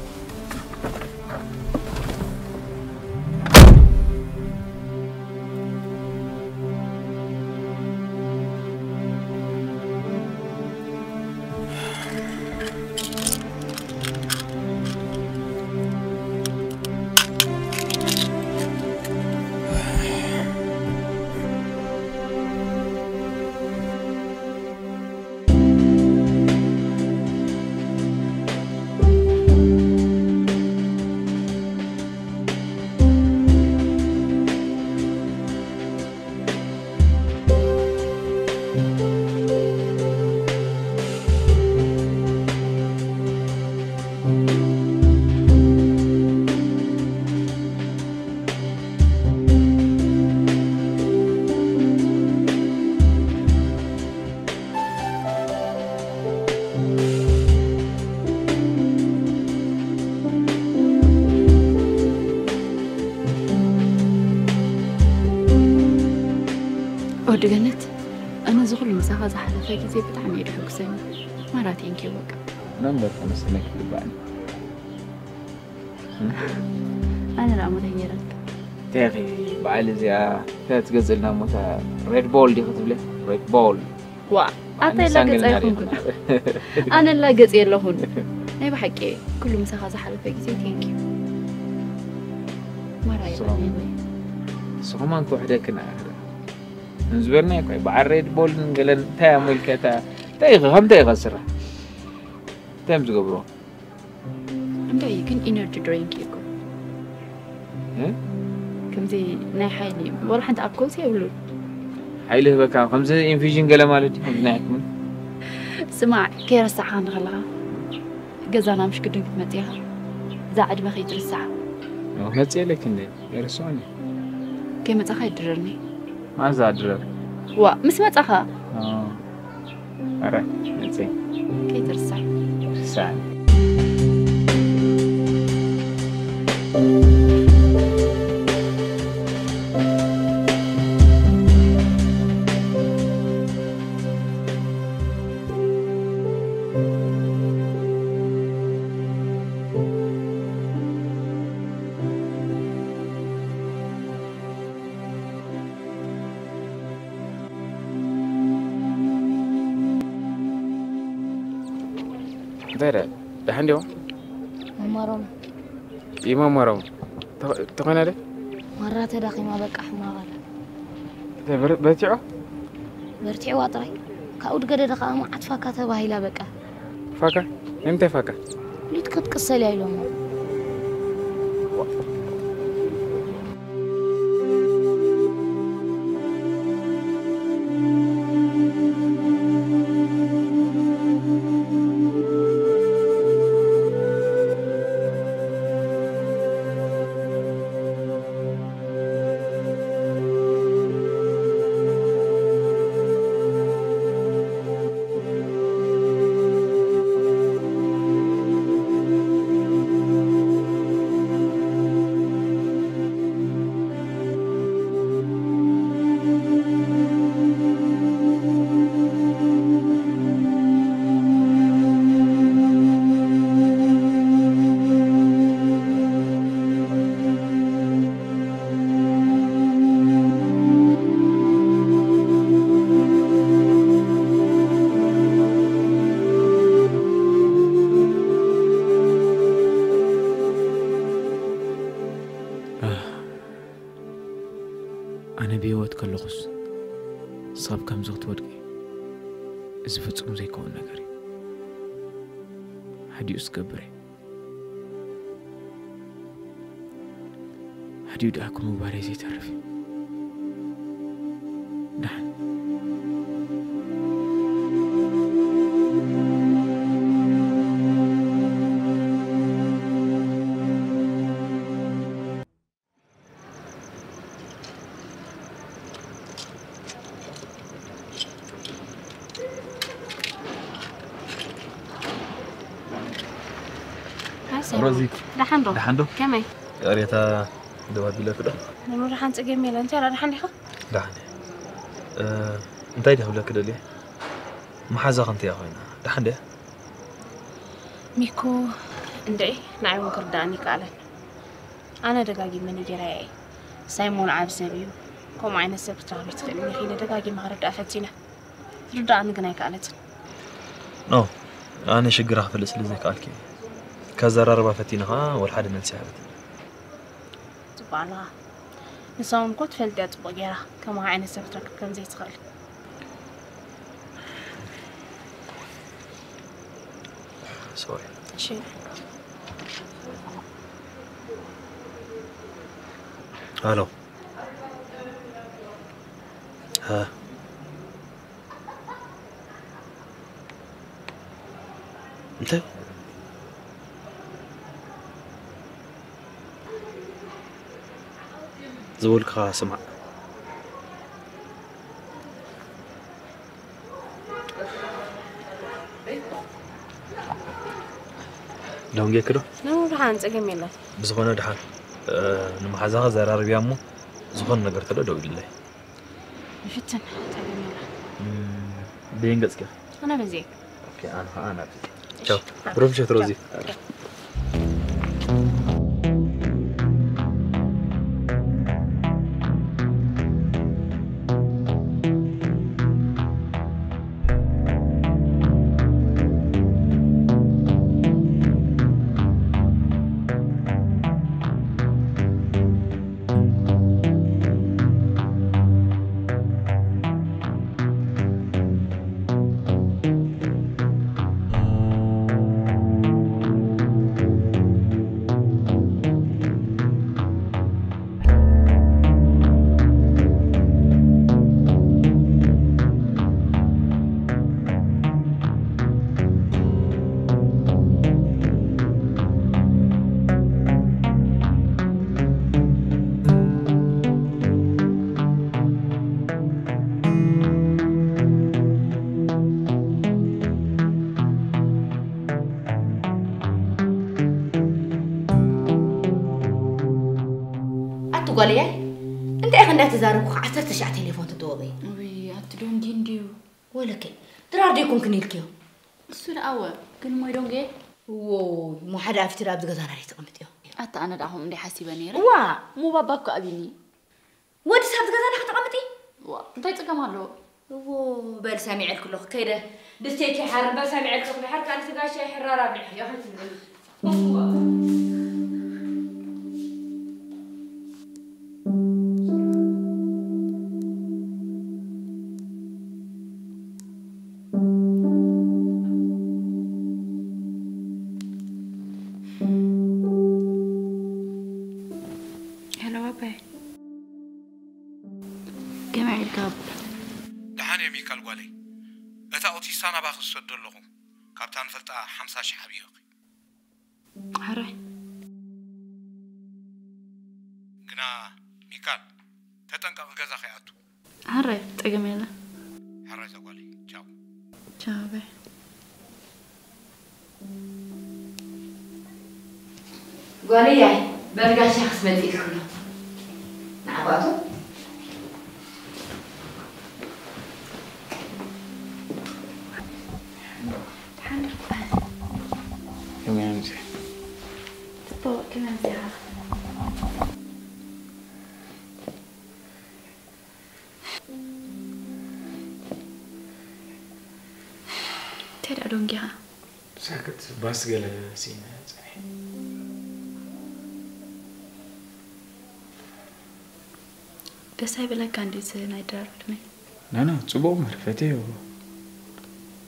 ود جنت أنا زغل مسافة زحلة فاكي زي بتعمل يدحوك سامي مراتين كي وقع نمبر خمسة بعني أنا لا متهيرك تاغي بعالي زي تتجزلنا موتا ريد بول دي خطب له ريد بول وا أعطي لا قص أيخون أنا لا قص يلهون أي بحكي كل مسافة زحلة فاكي زي تانك يو مرايا سوما نكو حدا كنا نزورنا يكوي بعريد بول نقلن تامل كتا تايغ هم تايغ سرا تام زغبرو أنت يمكن إنرجي درينك يكو كم زي ناي حالي ولا حد أكل سي ولا حيله بكا خمسة إنفيجن قلا مالتي هم ناكم سمع كير الساعة نغلها جزانا مش كده متيها زعد ما خيت الساعة متي لك إني يرسوني كم تأخذ درني ما زادر وا مس ما تأخذ أرى متي كي ترسع رسال دايرة دحين ديوا ممرهم إمام مرام تقول هذا مرات داخل ما بقى حماغة برتعو برتعو أطري كأود قد دخل ما عاد فاكا تباهي لا بقى فاكا إمتى فاكا ليت كنت قصة ليلهم أنا بيوت كل غص صاب كم زغت ودقي إذا فتقوم زي كون نجاري هدي أسكبري هدي وداكم مباري زي تعرفي نحن روزي دحندو كمي قريتا دواب بلا كده نمر دحان تجمع لا انت دحان ديخه دحان انتي ده ولا كده ليه ما حازق انت يا خوينا دحان ده ميكو اندعي نعيم كرداني قالن انا دغاغي من جراي سايمون عبسبيو كوم عين السبت رابط خليني خينا دغاغي ما رد افتينا رد ان غناي قالت نو انا شجره فلس لزي قالكي كزراربا فتينها والحد نلسحبت تبعنا نساون كنت فلدت بغيرها كما عين السبت ركب كان زي تخل سوري شي الو ها انت زولك سمع لون جاكرو نو دحان تجميله بزغونه دحان نمحازها زرار بيامو زغون نغر تلو دو بالله بفتن تجميله بينغص كيف انا بزيك اوكي انا تشاو بروف شت روزي قالي انت اخي انت تزاربك 10 ساعات تليفون تدوبي وي اتدون دينديو ولا كي درار ديكم كنيلكيو السورة أول كن ما يدونجي وو مو حدا افتراب دغزانا ريت قمتيو أتا أنا دعهم دي حسيباني وا مو باباك أبيني ودي ساب دغزانا حتى قمتي وا انتي تقمالو وو بل سامع الكل كيده دستيتي حرب بل سامع الكل حرب كان سغاشي حرارة بلح يا اخي ميكال قالي اتا اوتيسانا باخ سد لكم كابتن فلطا 50 شي حبيقي حراي غنا ميكال تتنقق غزا خياتو حراي تقميله حراي تقولي تشاو تشاو باي قالي ياي برجع شخص مديك كله نعباتو كمان تطوع كمان ساعة ترى دونجها ساكت بس قال سينا دساي بلا كان دي نايدر لا تصبوا مرفتي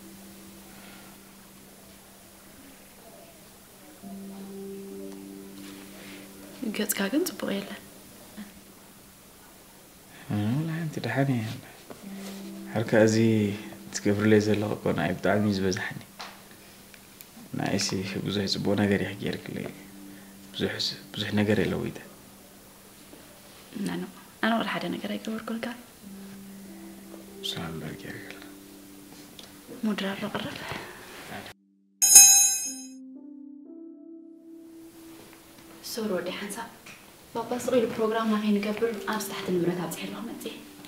قص كاغن صبغ يلا لا انت دحاني حركه ازي تكبر لي زي لو كنا بتاعي زبزحني نايسي بزح صبو ነገር يحكيلك لي بزح ነገር يلويده انا ولا حدا ነገር يقول كل سلام عليكم مدرب قرب سورو دي حنسا بابا صغير البروجرام ما فين قبل أرس تحت المرات هتصحي لهم أنتي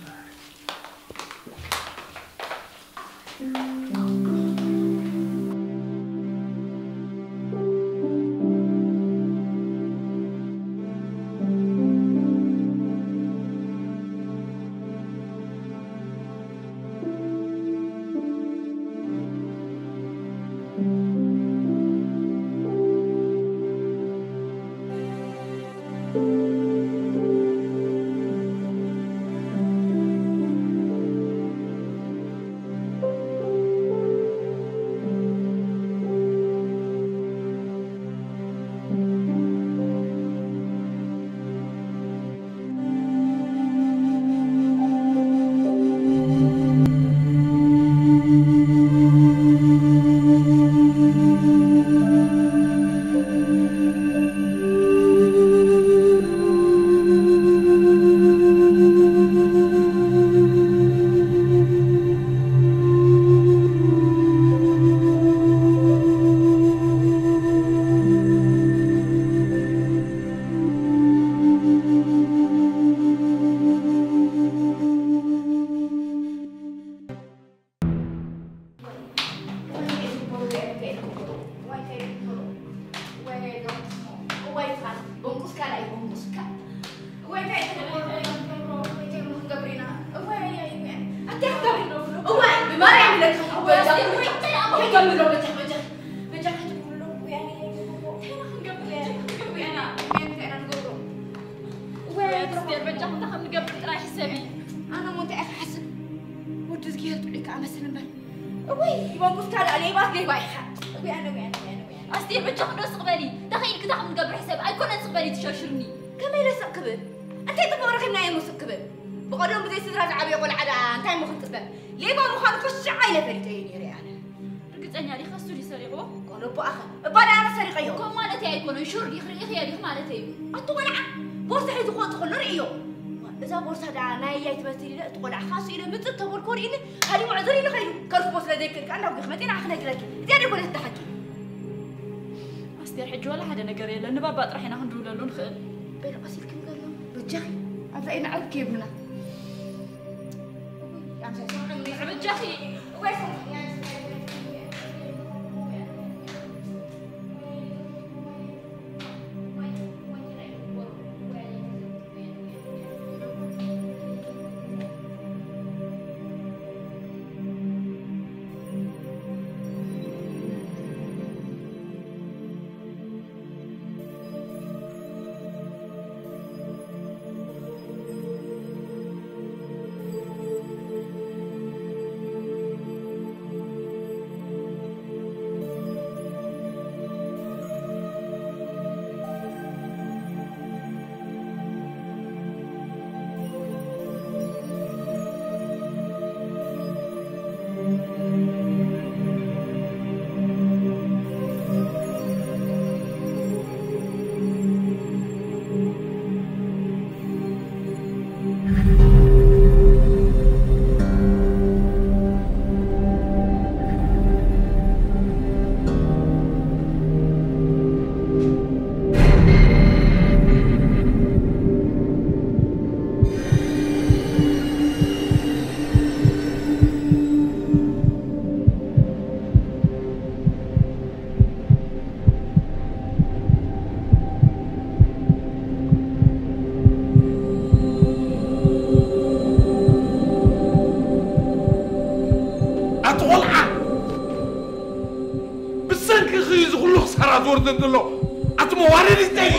ورد له اتمو وارد استي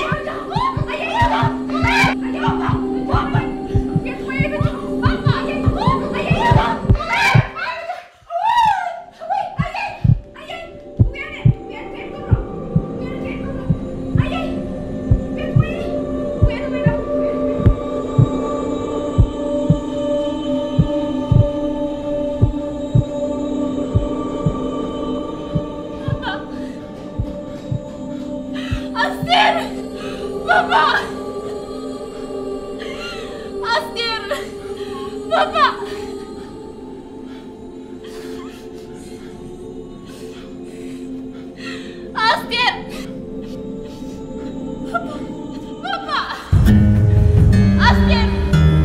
أستير بابا أستير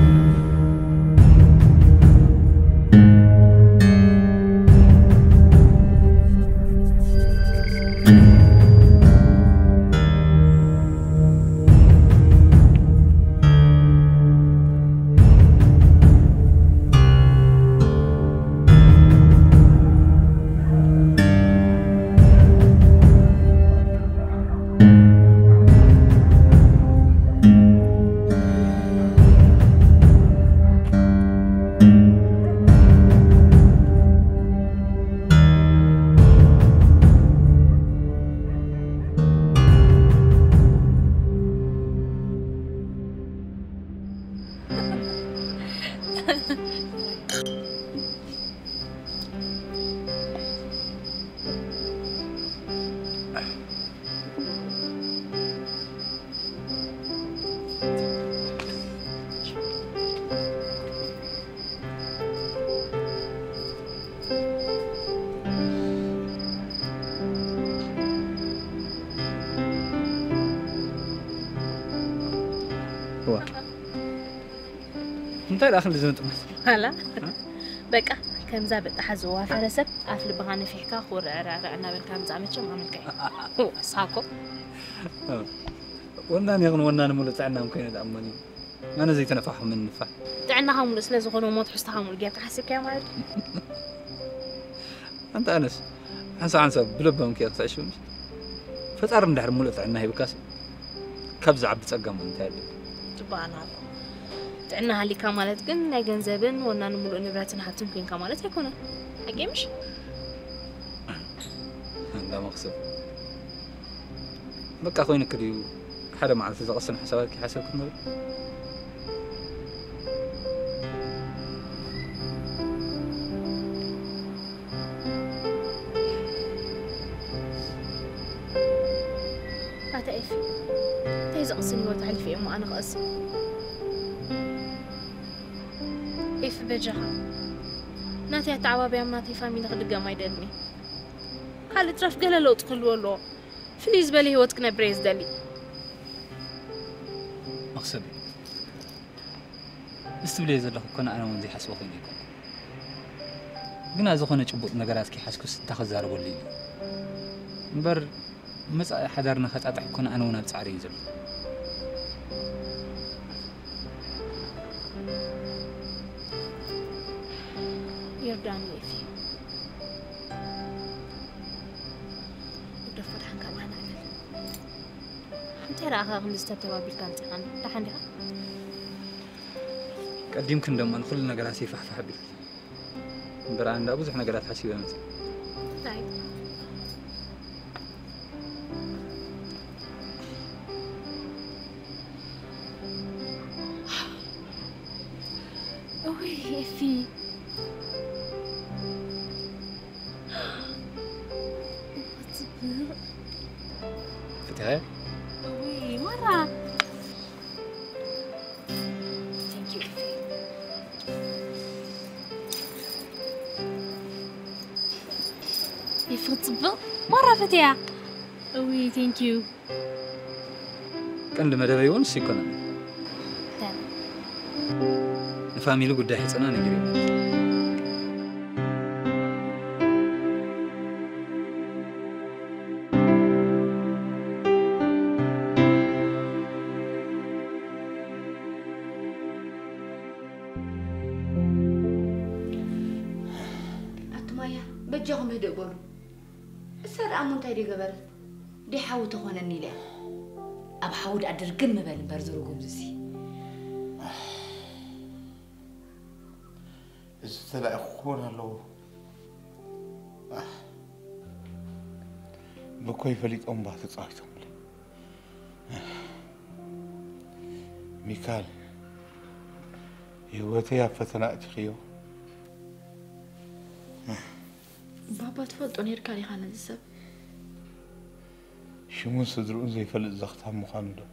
እንታይ ዳኽል ዝምጥማት ሃላ በቃ ከምዛ በጣሓዝዋ ፈረሰብ ኣፍ ልብኻ ነፊሕካ ክውርዕርዕርዕ እናበልካ ምዛመቸ ማምልካይ ሳኮ ወናን ይኹን ወናን ሙሉእ ጥዕናም ኮይነ ዝኣመን እዩ ኣነ ዘይተነፋሑ ምን ንፋሕ ጥዕናኻ ሙሉእ ስለ ዝኾነ ሞት ሕዝትኻ ሙሉእ ጌርካ ሓሲብካዮ ማለት ኣንተ ኣነስ ሓንሳብ ብልቦም ከ ክትዕሽው ፈጣሪ እንድሕር ሙሉእ ጥዕና ሂብካስ ካብ ዝዓቢ ፀጋም እንታይ ኣለ ጽባና ጥዕና ሃሊካ ማለት ግን ናይ ገንዘብን ወናን ሙሉእ ንብረትን ሃብትን ኮይንካ ማለት ኣይኮነን ኣጌምሽ እንዳ መቕሰብ በቃ ኮይኑ ክድዩ ሓደ መዓልቲ ዝቐስን ሓሳባት ክሓሰብ ክትነብር ኣተኤፊ እንታይ ዝቕስን ሂወት ሓሊፈ እሞ ኣነ ክቐስን إف بجها ناتي تعبابي ناتي فاميلي خدقة ما يدلني حالة رف قال لو تقول والله فليز بالي هو تكنا بريز دالي مقصبي استبلي زلخ كنا أنا وندي حسب خليكم قلنا زخونة جبوت نجارات كي حسكوس تاخذ زاربو لي بر مسألة حضرنا خطأ كنا أنا ونبت عريزل يرداني في ودفت حنك معنا على انت راها مستتوا بالكانت عن تحندها قد يمكن دم ان كل نغرات يفحفح بك بران دا بزح نغرات حسيبه مثلا طيب اوي في فتحي اوي مرة ثانك يو يفرط صبا مرة فتيا اوي ثانك يو كان لمدبي ونس يكون تمام فاميلو قد حصنا نجري بجاهم هدي قولوا السر أمون تايدي قبل دي حاو تخونني ليه أب حاود أدرقن مبالن برزرو قمزي استلا أخونا لو بكوي فليت أم بات تصاحتهم لي ميكال يوتي يا فتنا أتخيو بابا تفضل نيركا لي خانة السب شمون صدرون زي فلت زختها مخاندو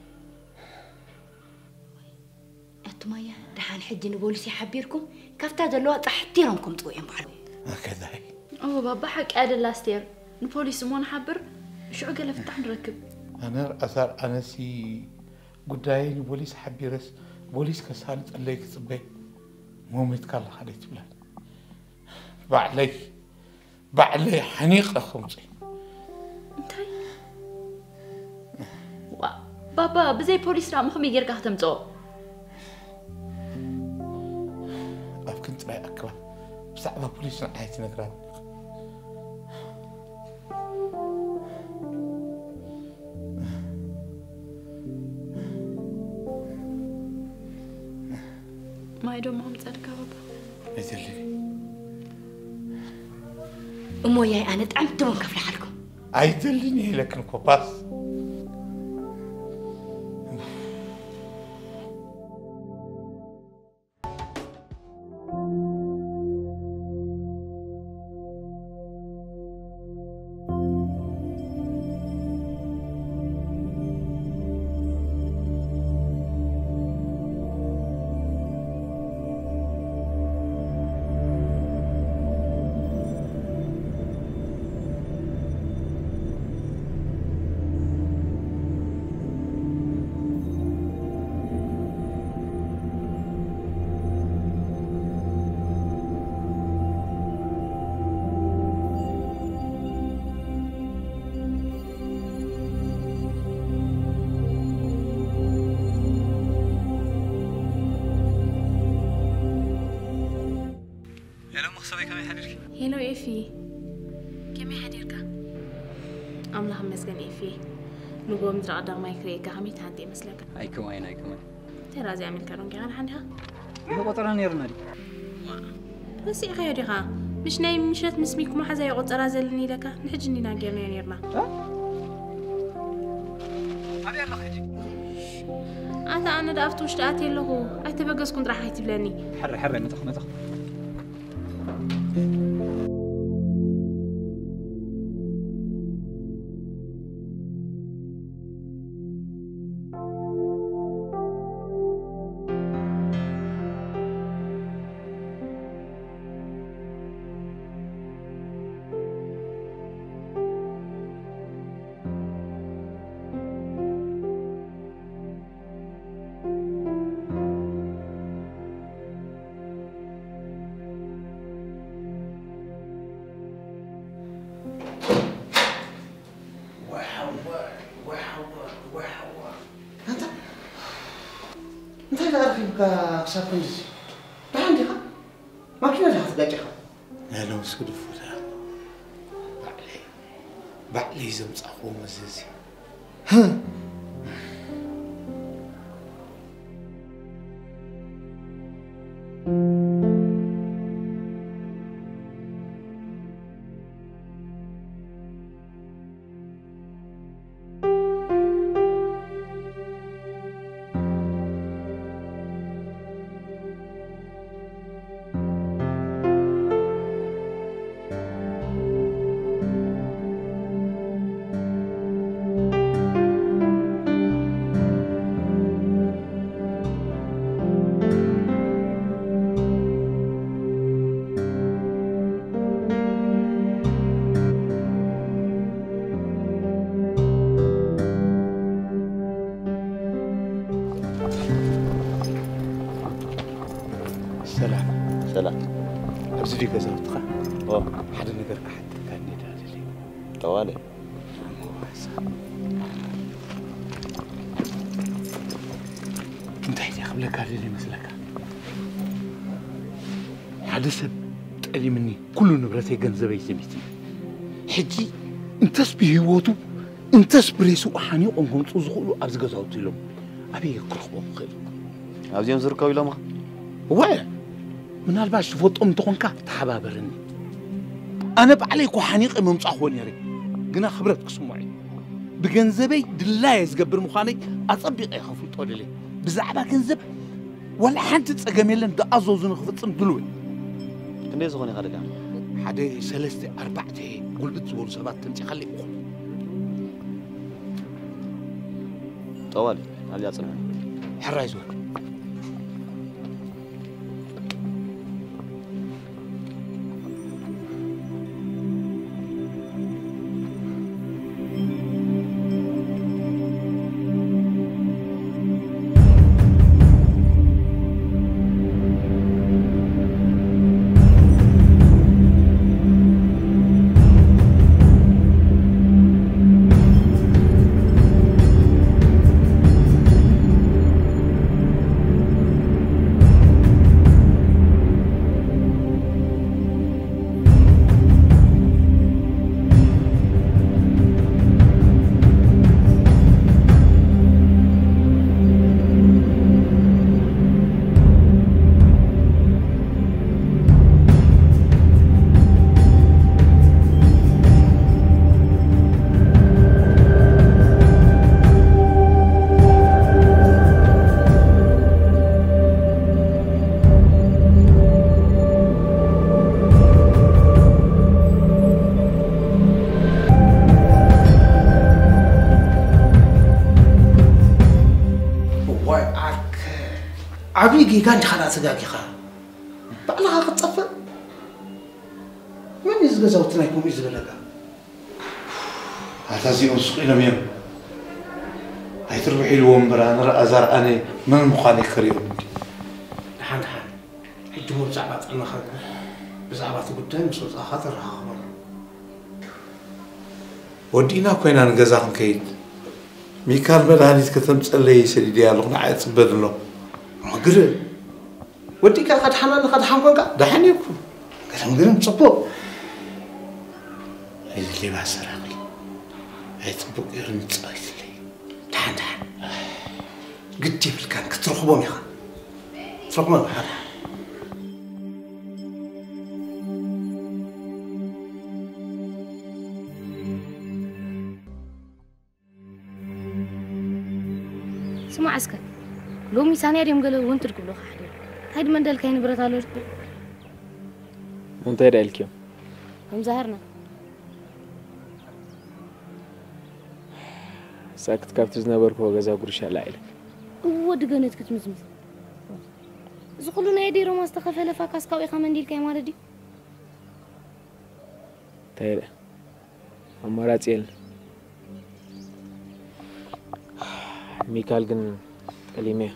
أتمايا دحان حجي نبوليسي حبيركم كافتا دلوا تحتيرمكم طويين بحلو هكذا أوه بابا حق أدل لاستير نبوليس مون حبر شو قال فتح نركب أنا أثار أنا سي قداين بوليس حبيرس بوليس كسالت اللي كتبه مو متكلم حديث بلاد بعلي حنيق أخمسي انتي بابا بزي بوليس رامخم يجرك تمزو كنت باي أكبر بصعبة بوليس نعيتي نقران ما يدوم هم تصدق بابا يدلي أمو ياي أنا تعمت من كفل حالكم أيدلني لكن كوباس هلو إيفي كمي حديرك أملا هم مسكن إيفي نقول مدري قدام ما يكري كهمي تهدي مسلك أي كمان ترى زي عمل كانون كان عندها هو بطران يرنادي بس يا خير يا مش نايم مشات نسميكم حزا يقط رازلني لك نحجني ناقيرنا يرنا هذا يلا خيجي أنا دافت وش تأتي له أتبقى كنت راح يتبلاني حر متخ كسافنجي بعندي خا ما كنا لها تداجي خا لا مسكود فوتا بعلي زمص أخو مززي ها سلام أبزدي كذا تخا حد نقدر أحد كان ندالي طوالي انت حيتي قبلك هذه اللي مثلك حدث تقلي مني كل نبرتي جنزبي سميتي حجي انتس بهيوتو انتس بريسو أحانيقهم هم تزغلوا أبزغزاوتي لهم أبي يقرخبهم خير أبزيهم زركاوي لهم وين من الباش تفوتهم تخونكا تحبابرني أنا بعليكو حنيق ممصاخون يري قنا خبرتك سمعي بجنزبي دلايز قبر مخاني أطبق يخفي طولي بزعبا كنزب ولا حنت تسقميلن دأزوزن خفتصم دلوي كندي زغوني خالك حدي سلسة أربعة قلبت زور سبات تنتي خلي أخو طوالي هذه أصلا حراي زور عبي جيجان خلاص سجاكي خا بعلها قد صفى من يزجزوتنا يكون يزبلها هذا زي أسق إلى ميم هاي تروحي الومبرا أنا أزار أنا من المخالف كريم حان الجمهور زعبات أنا خاطر بزعبات قدام صوت خاطر خبر ودينا كوينا نجزاهم كيد ميكال بدانيت كتم تصلي سيدي ديالو نعيت بدلو ما قرر وديك قد حنكون دحنيكم قال مقرن تصبو اللي ما سرقي هاي تبو قرن تصايت لي دحن قدي بالكان كترخبهم يا خان ترخبهم بحال سمع عسكر لو ميساني اليوم قالوا وانت تقول له حدير هيد مندل كاين برات على رجل وانت يا الكيوم هم زهرنا ساكت كابتز نبرك وغزا قرش على عيلك ود قنت كتمزمز زقلنا يدي روما استخفى لفاكاس كاوي خمنديل كاي مالدي تايله امارات يل ميكال جن كلمة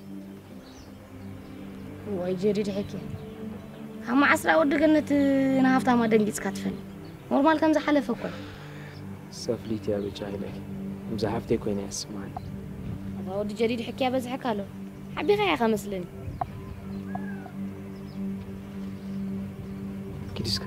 واي جريد حكي هم عسرا ود قنت نهافتا ما دنجيس كاتفن نورمال كم زحلف اكو سفليتي يا بجاهلك مزحفتي كوين يسمعني هذا ود جريد حكي بزحك له حبي غير خمسلني كيدسك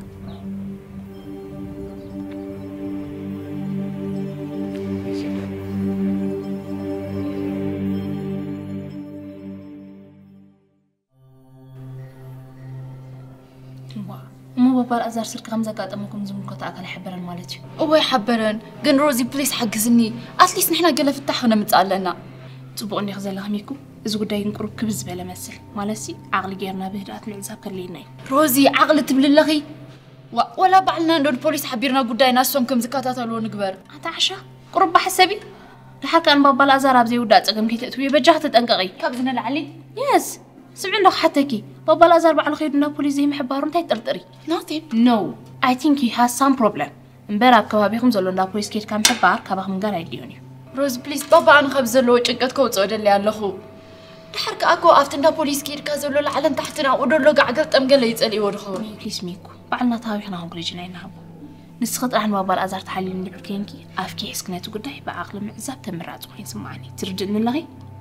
بابا الأزار سرك غمزة قاطمكم زملكو تأكل حبرن مالتي أوي حبرن قن روزي بليس حجزني أتليس نحنا قلة في التحنا متقالنا تبغوني خزل لهميكو إذا قد ينقرب كبز بلا مسل مالسي عقل جيرنا بهدات العزاب كليناي روزي عقل تبل اللغي ولا بعلنا إنه البوليس حبيرنا قد يناسهم كم زكاتات لو نكبر أنت عشا قرب بحسبي لحق أن بابا الأزار أبزي ودات أقم كي تأتوي بجهت تنقغي كابزنا العلي يس سمعي له حتىكي بابا الأزار بعد خيرنا بوليس زي محبارون تاي ترطري nothing no I think he has some problem امبارح كوابيكم زلونا بوليس كيت كام حبار كابهم غير ايديوني روز بليز بابا أنا خبزلو ጭንቀት كوصو دلي ያለኹ ድሕር ከኣኮ ኣፍትና ፖሊስ ኪድካ ዘሎ ላዕለን ታሕትና ወደሎ ጋዕገር ጠምገለ ይጸልይ ወድኹ ፕሊስ ሚኩ ባዕልና ታዊሕና ሆንግሪጅና ይናሃቡ ንስኽ ጥራሕ ንባባ الأزار ተሓሊል ንብል ከንኪ ኣፍኪ ሕስክነቱ ጉዳይ ብዓቕሊ ምዕዛብ ተመራፂ ኮይኑ ስማዓኒ ትርድእኒ ኣለኺ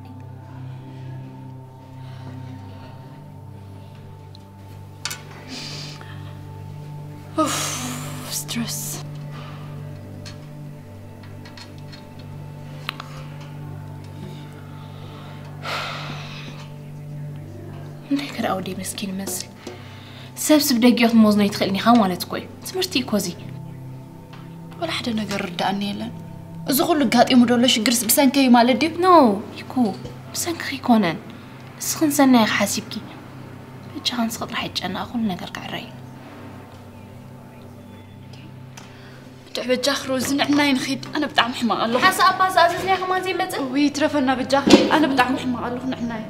ستريس نذكر أودي مسكين مسل سبسب دقيقة موزنا يدخلني خامالت كوي تمرتي كوزي ولا حدا نقرر دعني لن إذا خلو قاطي مدولش قرس بسانكي مالدي نو يكو بسانكي كونان سخن سنة حاسبكي بجان سخط راح يجانا أقول نقر قعري بجاخ روزن عناين خيد أنا بتعم حما الله حاسة أبا زازز ليها ما زي متن وي ترفنا بجاخ أنا بتعم حما الله عناين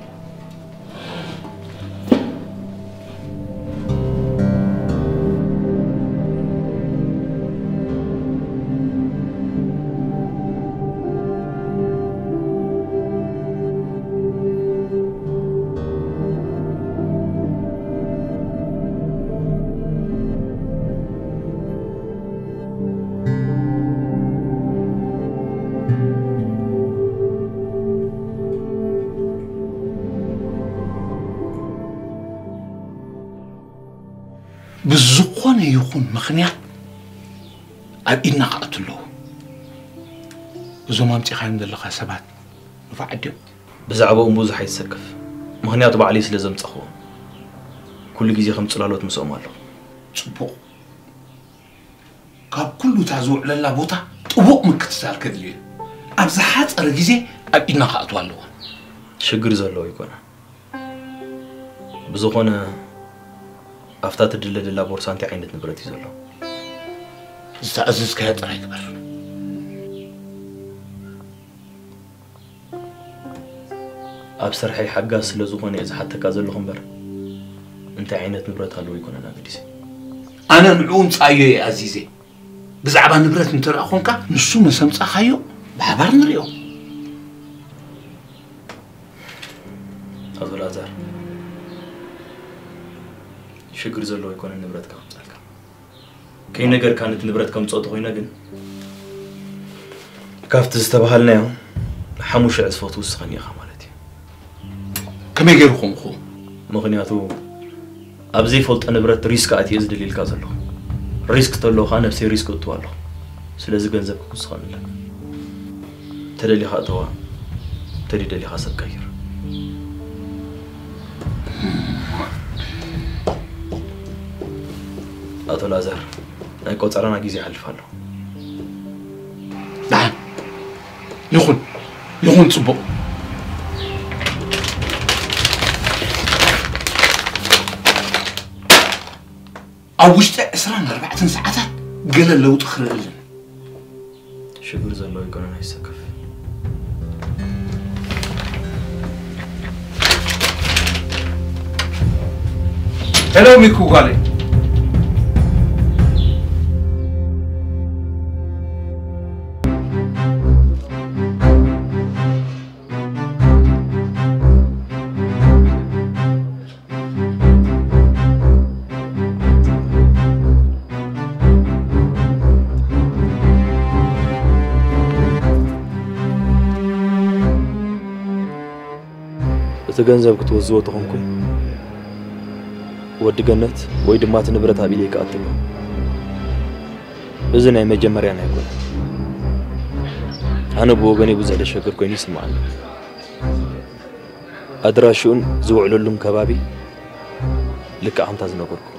بزقون يكون مخنيات أبينا قاتلو زمان تخيم دلخا سبات نفعديو بزعبو مبوز حيسكف مخنيات بعلي سلازم تخو كل جيزي خمس لالوت مسؤوم الله صبو كاب كله تعزو على اللابوتا طبوق مكتسال كدلي أبزحات أرجيزي أبينا قاتلو شجر زلوا يكون بزقنا أفتات الدلة دلة بورسانتي عينت نبرتي زلوا استأذز كهات راي كبر أبصر حاجة سلزوخوني إذا حتى كازل لهم بر أنت عينت نبرة هلو يكون أنا قديسي أنا نعوم صايو يا عزيزي بزعبا نبرة نتر أخونك نسو مسمص خايو بحبار نريو أزول أزار شكر زلو يكون النبرة كم سالك كي نجر كانت نبرة كم صوت خوينا جن كافت استبهلنا يوم حموش عصفوت وسخني خمالتي كم يجرخم خو مغنياتو أبزي فلت نبرة ريسك أتي إز دليل كازلو ريسك تلو خان نفسي ريسك توالو سلازم جنزب وسخن لا تدلي خاطوا تدلي خاصك كير أتو لازر أنا كنت أرانا جيزي حلفانو نعم يخون صبو أوشت إسران 4 ساعات قال لو تخرج لنا شكر زلو يكون أنا يسكف هلو ميكو قالي تجنزب كتوزو تخونكم ود جنت ويد ما تنبرت هابيلي كاتبه إذن أي مجمر يعني يقول أنا بوجني بزعل شكر كوني سمعني أدراشون زوعلو لهم كبابي لك عم تزنقركم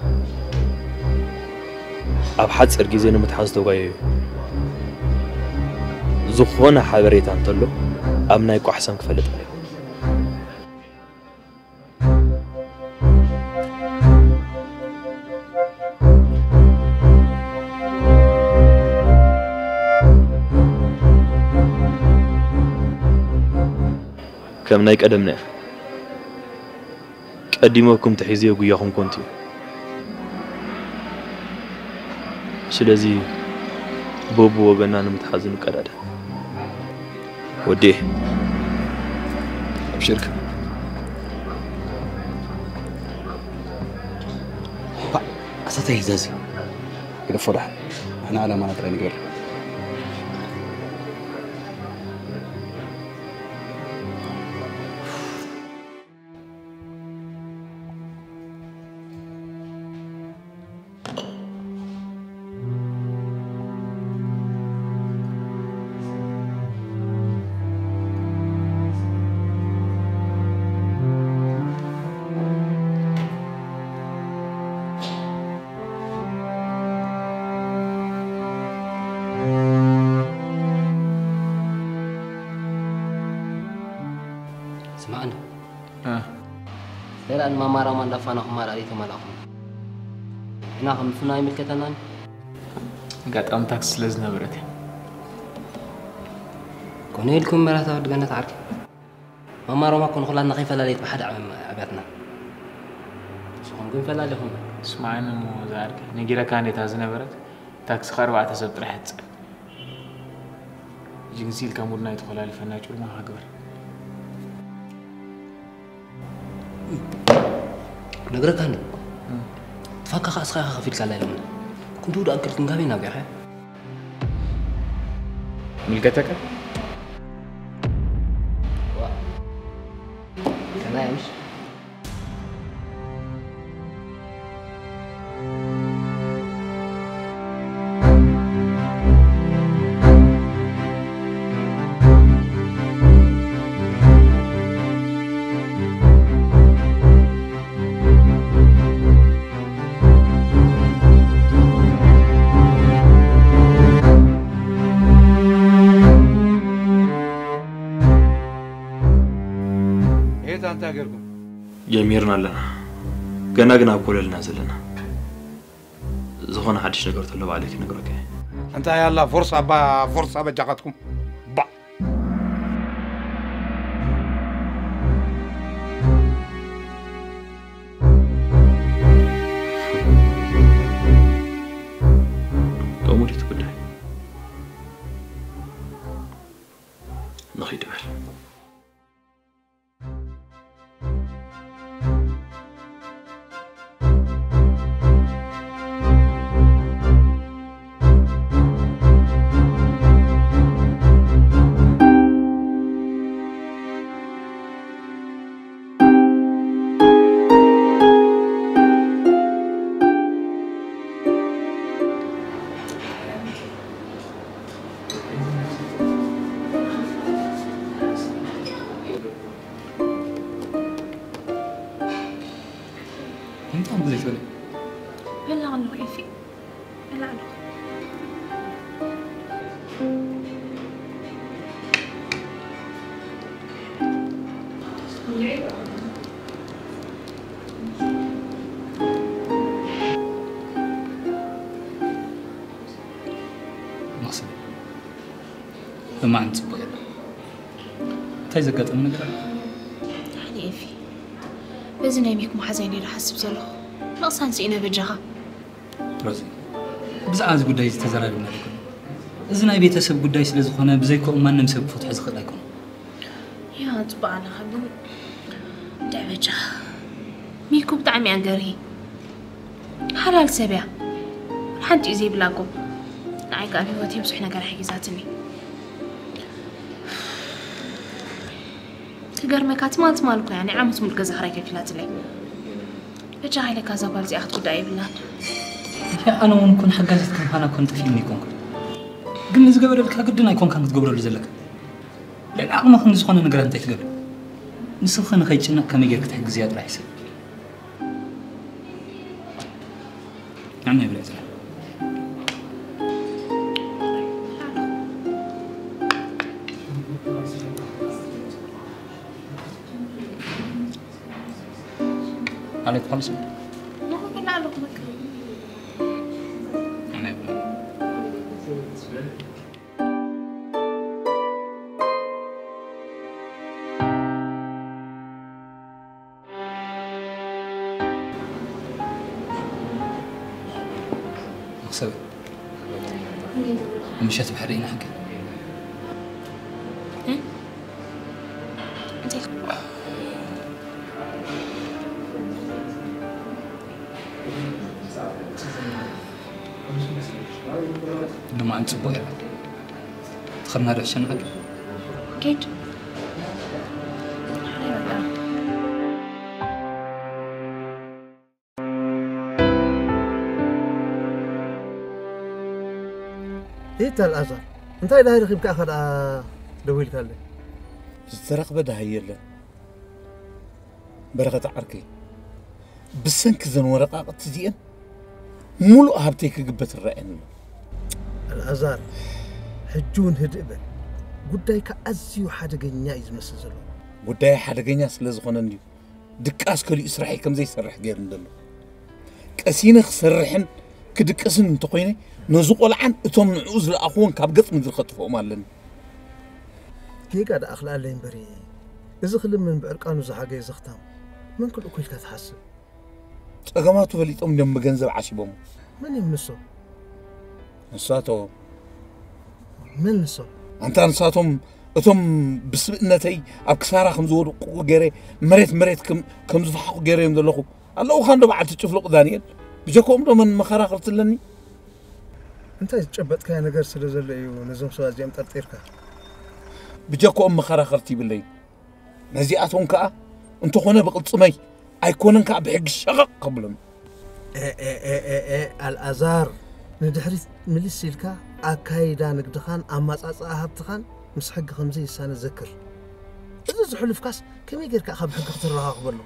أبحث سرقيزين متحاسدوا جاي زخونا حبريت عن طلو أمنا يكو أحسن كفلت عليه كم نايك أدمنا قديمكم تحيزي وياهم كنتي سلازي بوبو وغنان متحزن قدادا ودي ابشرك أساتي زازي إذا فرح أنا على ما نترى نقول سمعنا لأن ما مرة من لفنا خمار عليه ثم لهم هنا هم فناي ملكتنا قاعد أم تاكس لزنا برتي كوني لكم مرة تود جنة عرك ما مرة ما كون خلنا خيفة لليت بحد عبادنا سخون كون فلا لهم اسمعنا مو زارك نجيرا كان يتازنا برت تاكس خارب عتسب طرحت جنسيل كامورنا يدخل على الفناج وما هاجر نقرأ كان تفكر خاص خفيف كلا لهم كنت أقول أكل تنقابين أبيها ملقتك كلا يمش جميرنا لنا جنا بكل لنا زلنا زخنا حدش نقرت له عليك نقرك أنت يا الله فرصة بجاقتكم با لا مقصد لما عند صبغ تايز قطع من قرا يعني إفي بزنا يميك محزيني رح أحسب زلخ نقصان سينا بجها روزي بزعاز قداي تزرعنا لكم إذا نبي تسب قداي سلزخنا بزيكم ما نمسك فتح زخ لكم يا طبعا خبن دعوجة ميكو بطعمي عنقري حلال سبيع حد يزي بلاقو نعيق أبي واتي بصحنا قال حقيزاتني تقرمكات ما تمالكو يعني عمت ملقى زهري كفلات لي بجاهي لك هذا بالزي أخذ قداي بلان يا أنا ونكون حقازتكم أنا كنت فيني كونك قلنا زقبر لك قدنا يكون كانت تقبر لزلك لأن أعمق خن زخنا نقرأ أنت تقبل نسخنا خيتنا كم يجيك تحق زيادة راح يصير نعم يا بلاد عليك خمسة لا لا لقمك أنا يا بلاد مقصود مشيت بحرينا حقي لما أنت صبوي دخلنا رحشنا حقي كيد إيه الأزر أنت إذا رغبك أخذ دويل كله تترقب ده هيلا برغة عركي بسنك زن ورقة قتزين ملو أهبتيك قبت الرأين الأزر حجون هدئبل قدايك أزيو حدا قنيا يزمس زلو قداي حدا قنيا سلزخونا نيو دك أسكالي إسرحي كم زي سرح غير ندلو كأسينخ سرحن كدك أسن انتقيني نزوق العن اتوم نعوز لأخوان كاب قط من الخطفة مالن كي قاعد أخلاق اللي ينبري إذا خلي من بعرقانو زحاقي زختام من كل أكل كتحسب أقاماتو فليت أم دم بجنزب عشبهم من يمنسو نساتو من نسو أنت نساتهم اتوم بسبقنتي أبكسارة خمزور وجري مريت كم زفحوا جري من دلخو الله وخاندو بعد تشوف لق دانيال بجاكم دو من مخارا لني أنت تشبت كأنا قرص لزلي ونزم سوازي مترتيرك بجاكم مخارا خرتي بالليل نزيئاتهم كأ أنتو خونا بقلت صمي أيكونن كأ بحق الشغق قبلهم الأزار ندحريت ملسيلكا أكايدا نقدخان أما أهبتخان مس حق خمزي سنة ذكر إذا زحلف كاس كم يقدر أخذ حق اخترها قبله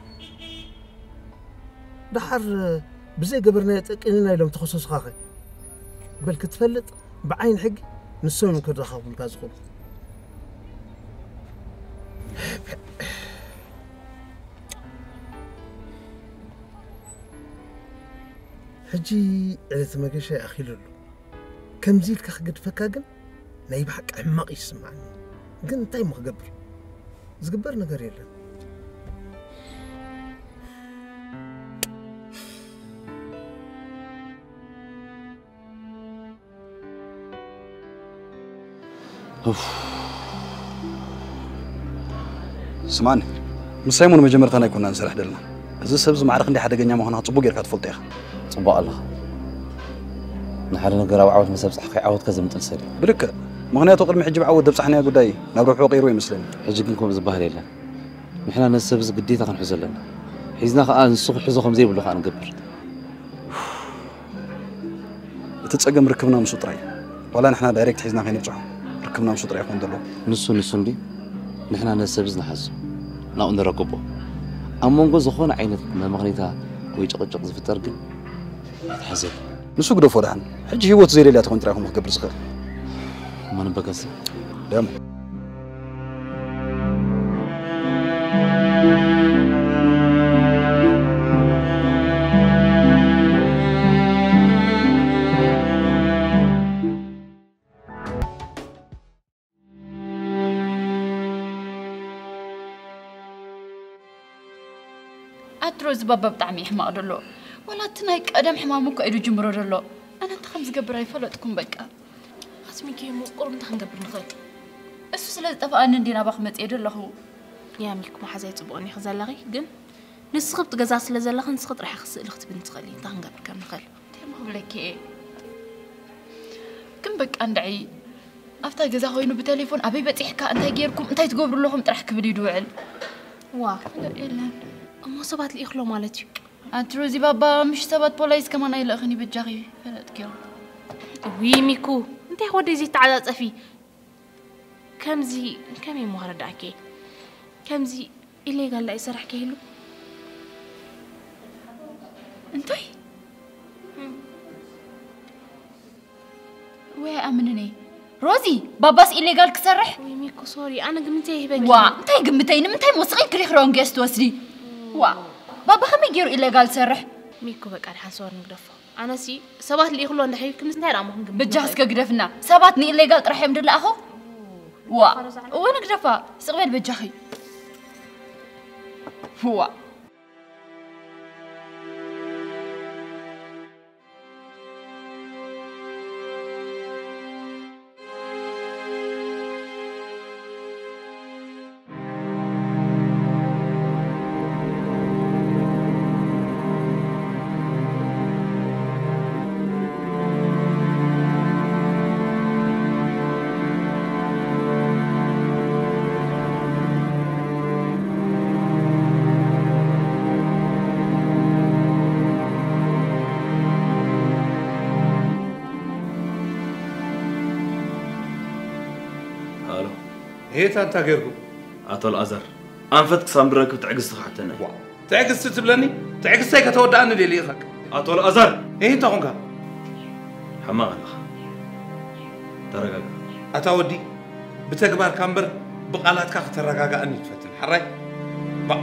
دحر بزي قبرنا إننا لم تخصص خاخي بل كتفلت بعين حق نسون كده خاف بالكاز خل حجي على ثمك شيء أخي لولو كم زيد كخجد فكاجن نايب حق عمق يسمعني قن تايم خجبر زجبرنا قريلا سمعني مسايمون مجمرتنا يكون نسرح دلنا إذا سبز معرق عندي حدا جنيا ما هنا صبوق يركض فلت يا أخي صباح الله نحن نقرأ وعود مسبس حقي عود كذا متنسل بركة مغنيات وقل محجب عود دبس حنيا قداي نروح وقيروي مسلم حجكم زباهر يلا نحن نسبس قديتا خنحزل لنا حيزنا خان السوق حزوخم زي بلو خان نقبر تتسقم ركبنا مش طري ولا نحن دايركت حيزنا خين نرجع ركبنا مش طري يكون دلو نسون دي نحن نسبس نحزو نا نرقبو أما نقول زخون عينت ما مغنيتها ويجقجق زفتر قل يتحزل نسو قدو فودان حجي هيوت زي اللي تكون تراكم قبل صغير ما نبقى دام أتروز بابا بتعمي حماق دلو ولا تنايك أدم حمامك إيدو جمرو دلو أنا أنت خمس قبراي فلتكم بقى خصمي كي مو قرب أنت خنقبر نخل أسو سلا تفقان ندينا بخمت إيدو الله يا ميكو ما حزاي تبغوني خزالغي جن نسخط جزاس سلا زلخ نسخط راح أخسر الأخت بنت خلي أنت خنقبر كم نخل تمام لك إيه كم بك أندعي أفتح جزا خوينو بتليفون أبي بتحكى أنت جيركم أنت تقبر لهم ترح كبري دوعل واه أما صبات لي إخلو مالتي أتروزي بابا مش سبات بولايس كمان أي لأخني بتجاغي فلت كيو وي ميكو أنت هودي زي تعال تصفي كم مهرد عكي كم زي اللي قال لا يسرح كيلو أنتي وين أمنني روزي باباس اللي قال كسرح وي ميكو سوري أنا قمتي هبك وا أنتي قمتين من تاي موسيقى كريخرون جست وسري وا بابا خمي جيرو إلا قال سرح ميكو بقى الحصور نقدفه أنا سي سبات اللي يخلون دحين كم سنة رامهم قم بجهز كقدفنا سباتني إلا قال ترحم دل أخو وا وين قدفه سقبل بجهي وا هيت أنت غيركم أتول أزر أنفت سامبرك تعجز تحتنا تعجز تبلني تعجز هيك تودعني لليخك أتول أزر إيه أنت هونك حماق الله ترجع أتودي بتكبر كامبر بقالات كاخ ترجع أني تفتن حري بق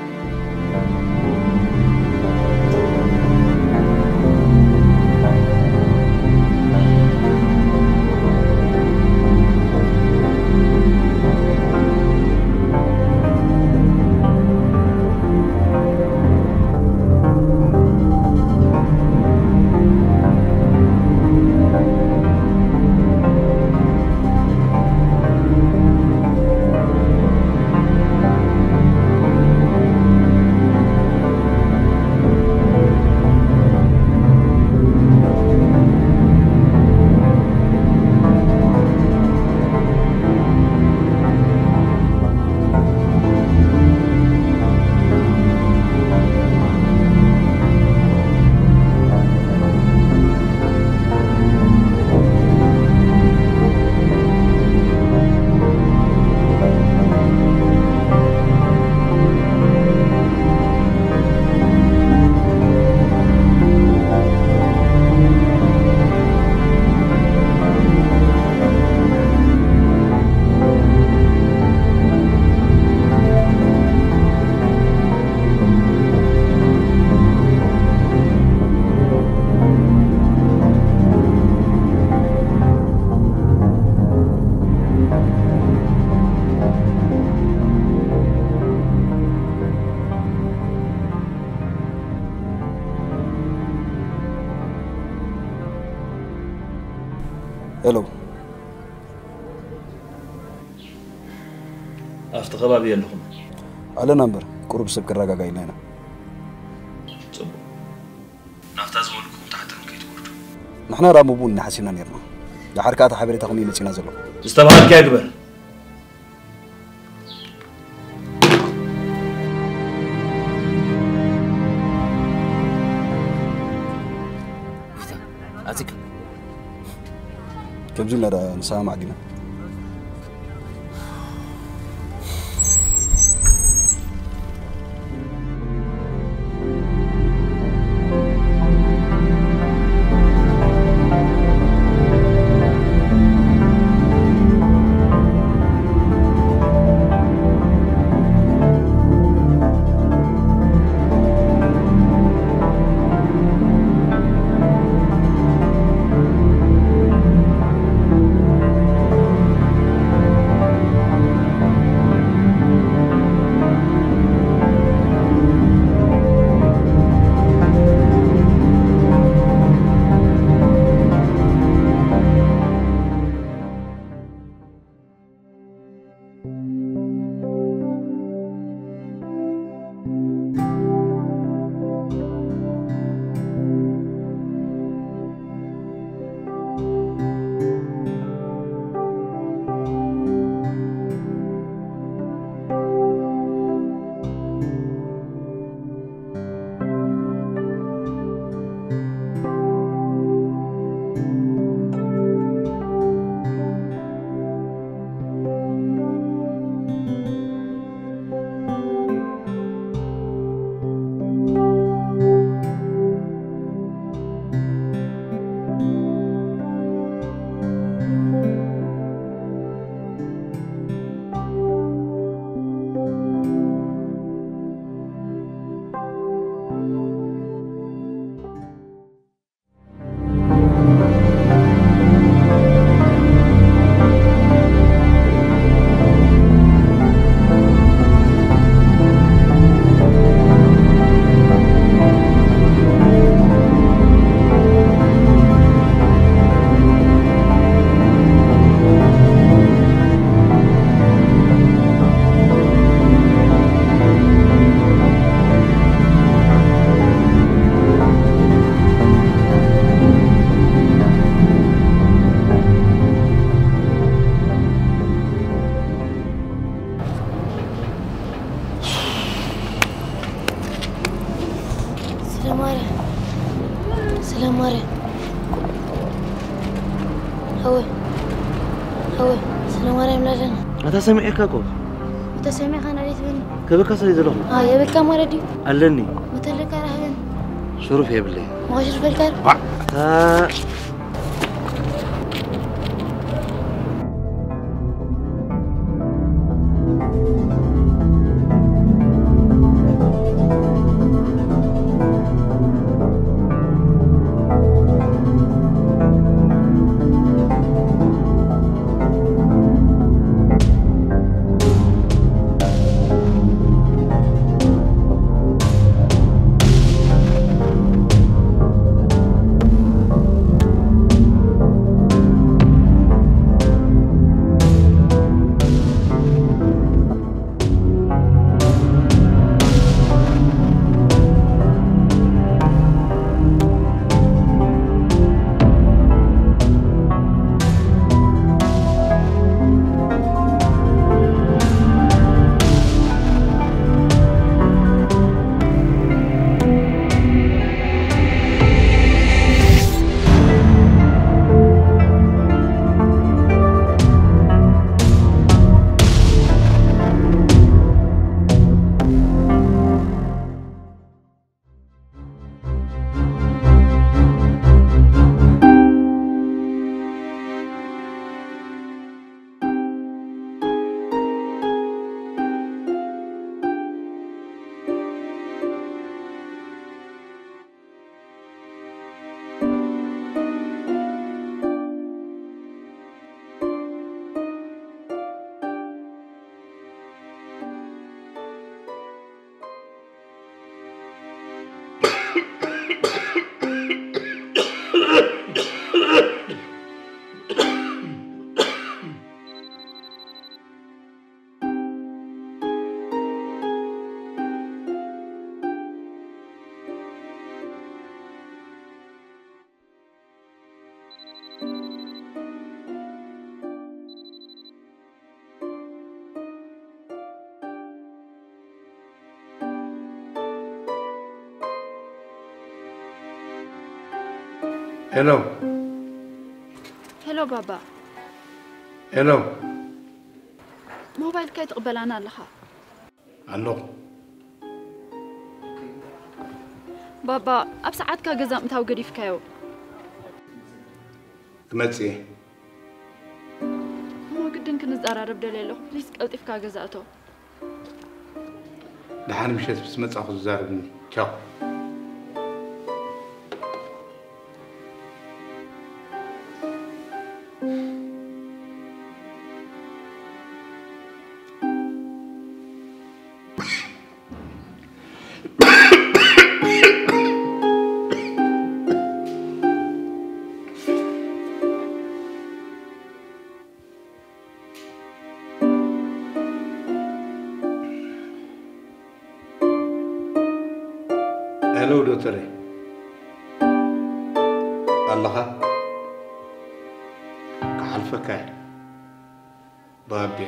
هلو أفت خبابي لهم على نمبر قرب سبك الرجاء جاينا صبوا نفتز ولكم تحت المكيت ورد نحن رامبون نحسينا نيرنا لحركات حبري تغني نتينا زلو استبعد كي أكبر أتيك كم زلنا دا نساهم عدينا هو سلام عليكم لا جنة أنت سامعك أكو أنت سامعك أنا ريت بني كبك أصلي زلهم يا بالكام وردي علني متلك رهبن شرف يا بلي ما شرف الكار Hello. Hello بابا. Hello. موبايل كي تقبل أنا لها. Hello. بابا أبسعد كجزء متاو قريف كيو. كمتي. ما قدن كنزارب دليله. ليس قلت إفكا جزءته. دحين مشيت بس ما تأخذ زاربني. تشاو. Hello, Doctor. الله كحلفك بابي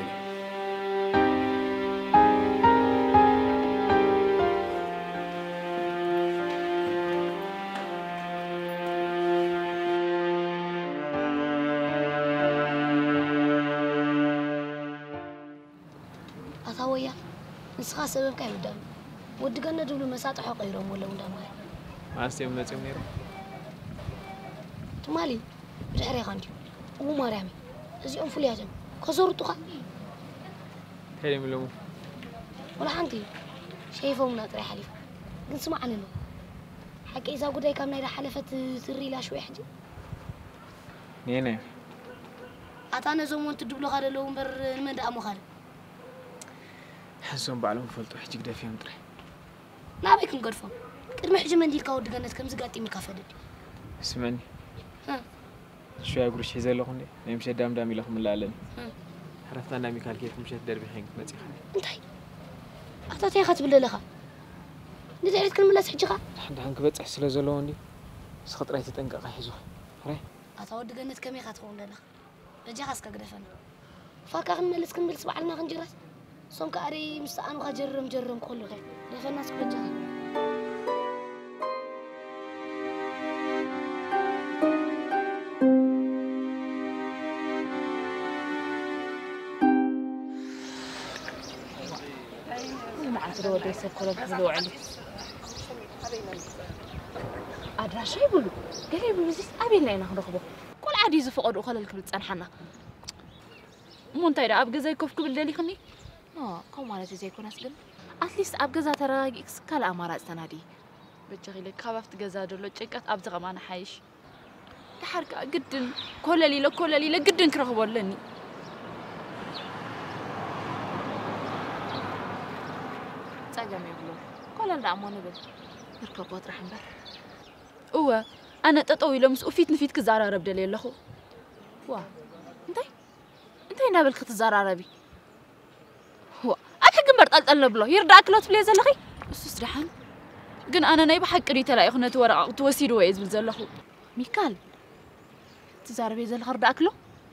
أثويا نسخة سبب كم دام ودقنا دبلو مسات حقيرهم ولا ولا ماي ما أستيم نتيم نيرو تمالي بحري خانجي وما رامي زي أم فلياتم كزورتها هلي ملومو ولا حنتي شايفهم ناطري حليف نسمع عنه حكي إذا قدي كم نيرا حلفت سري لا شوي حجي نينه أتانا زومون تدبلو غير لو مبر من دقمو خالد حسهم بعلهم فلتو حجي قدا فيهم طرح لا بيكم قرفهم قدم حجي منديل كاود قنات كم زقاتي مكافدد اسمعني ها شوية قروش حيزي لكم دي يمشي دام لكم اللالن عرفت أنا ميكال كيف مشيت دربي حينك متي خالي انتي أعطاتي خات بالله لخا ندي عيد كل ملاس حجي خا حد عنك بتصح سلا زلوني سخط رايتي تنقق حيزوها هاي أتود قنات كم يخات خون لخا رجع خاسك قدفنا فاكا خنملس كنبل سبعلنا خنجرات صوم كاري مستعان وخجرم جرم كله غير دفنا الناس كلها كده ودي سكر كله علي أدرى شيء بلو قال لي بلوزيس أبي لنا نرخبه كل عادي زفقد وخلى الكل تسنحنا مو انت إذا أبغى زي كوف قبل دلي خني كم مرة زي كون أسلم أتليست أبغى زي ترى إكس كلا أمارات سنادي بتجي لك خافت جزاد ولا تشيكت أبغى ما نحيش الحركة جدا كل ليلة جدا كرهبوا لني تاجم يقولوا كل اللي عمونه بس يركبوا راح نبر هو أنا تطوي لمس وفيتني فيت كزارة رب دليل له وا انت هنا بالخط الزارة عربي هو أبحق مرت قال بله يرضى أكلات بلي زلخي بس سرحان قن أنا نايب حق قريت لا يخنا تورق توسير ويز بالزلخو ميكال تزارة بيزل خرد أكله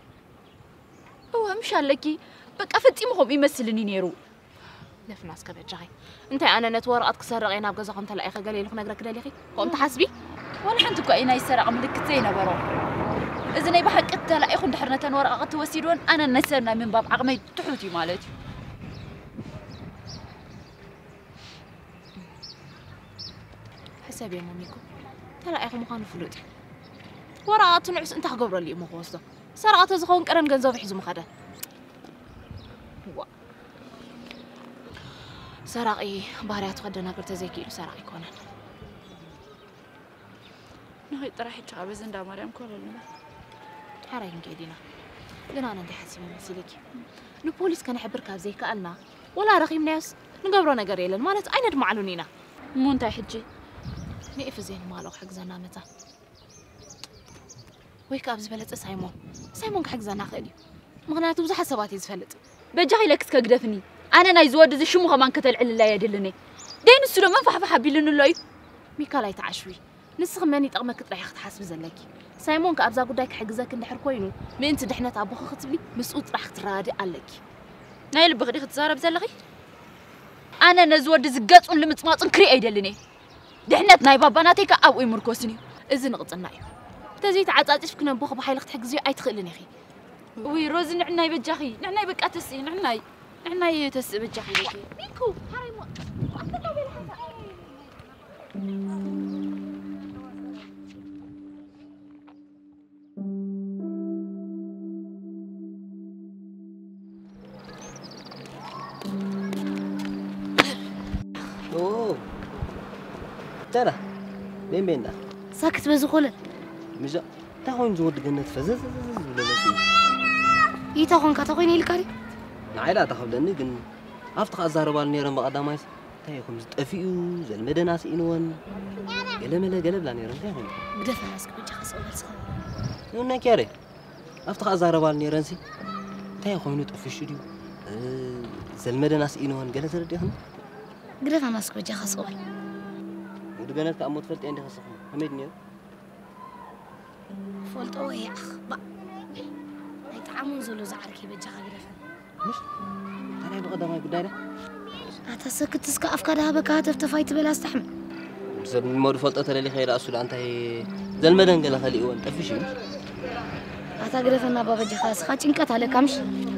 هو مش عليكي بك أفتي مهم يمثلني نيرو لف ناس كبير جاي انت انا نتورقت كسر غينا بغزاكم تلاقي قال لي خنا نقرا لي قوم تحاسبي ولا حنت كاينا يسرق ملكت زينه برو اذا ني بحق تلاقي خن دحرنا تنورقه توسيدون انا نسرنا من باب عقمي تحوتي مالتي حسابي يا ماميكو تلاقي مخان فلوت ورقات نعس انت حقبر لي مو خوسته سرقته زخون قرن غنزو بحزو مخده سرقي باريات خدنا قرت زيكي سرقي كونن نهي طرحي تشابز اندا مريم كولنا حراين كيدينا لنا انا ندي حسيبي مسيلك نو بوليس كان يحبر كاب زي كالنا ولا رقيم ناس نقبرو نغير يلن مالت اين دمعلونينا مو انت حجي نقف زين مالو حجزنا متى ويك اب زبلت سايمون كحجزنا خالي مغنياتو بزح حساباتي زفلت بجاي لك كقدفني أنا نايزود زي شو مخمان كتل على لا يدلني دين السلو ما فح بيلن الله ميكالا يتعشوي نسخ ماني طقمك تريح تحاسب زلكي سايمون كأبزا قداك حجزك اللي حركوينو من أنت دحنا تعبخ خطبلي مسؤول راح ترادي عليك نايل بغدي تزارب زلغي أنا نزود زقات ولا متماطن كري أيدلني دحنا ناي باباناتي كأو مركوسني إذن قطنايو تزيت عطاتش كنا بوخ بحيلك تحجزي أي تخلني خي وي روز نعناي بجاخي نعناي بك أتسي نعناي احنا يتس بجاخي لكي ميكو هاي مو أكلوا بالحسا اوه ترى بين بيننا ساكت بزخولن مجا تاخون زود جنة فزز ولا نسي يتاخون كاتاخوني الكاري نعيلا تخبلني جن أفتح أزاربال نيران بقدامايس تايكم زتأفيو زي المدناس إنوان قلب لا نيران تايكم بدفع ناس كبيرة خاصة ولا سخان نونا كياري أفتح أزاربال نيران سي تايكم نتأفي شديو زي المدناس إنوان قلب ترديهم بدفع ناس كبيرة خاصة ولا ودبنات كأموت فلت عندي خاصة حميد نير فولت أوه يا أخ بقى يتعامون زلو زعركي بجاها بدفع مش أنا بقدامي بداية أتسكت تسك أفكارها بكاتف تفايت بلا استحمل زب المود فلت اللي خير أصل أنت هي زي المدن قال خلي وأنت في شيء أتقرف أن بابا جي خلاص خاتين كات على كمش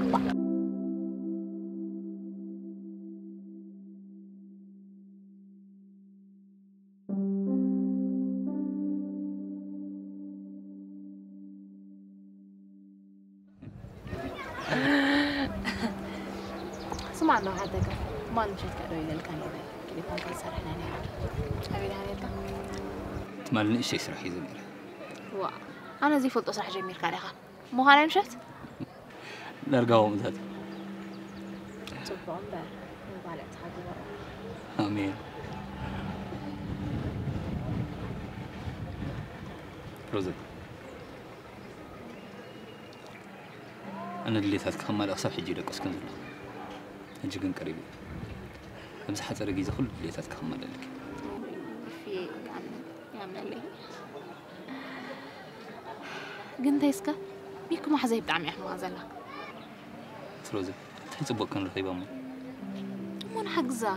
سمع له هذا ما مشيت كأدوي للكانيرا تليفون كان سرحنا نيرا أبي هذا تمالني شيء سرح يزمير وا أنا زي فلت أسرح جميل كاريخا مو هانا مشيت نرجعهم ذات تبغون بار وبعد تحدي آمين روزك أنا اللي ثلاث كم على أصح يجي لك أسكن الله أجيكن قريب أمسح حتى رجيزة كل اللي ثلاث كم على لك في يعمل لي قنت يسكا بيكو ما حزيب دعمي إحنا غزلة روزك تحسبك كان رهيبة مو من حجزة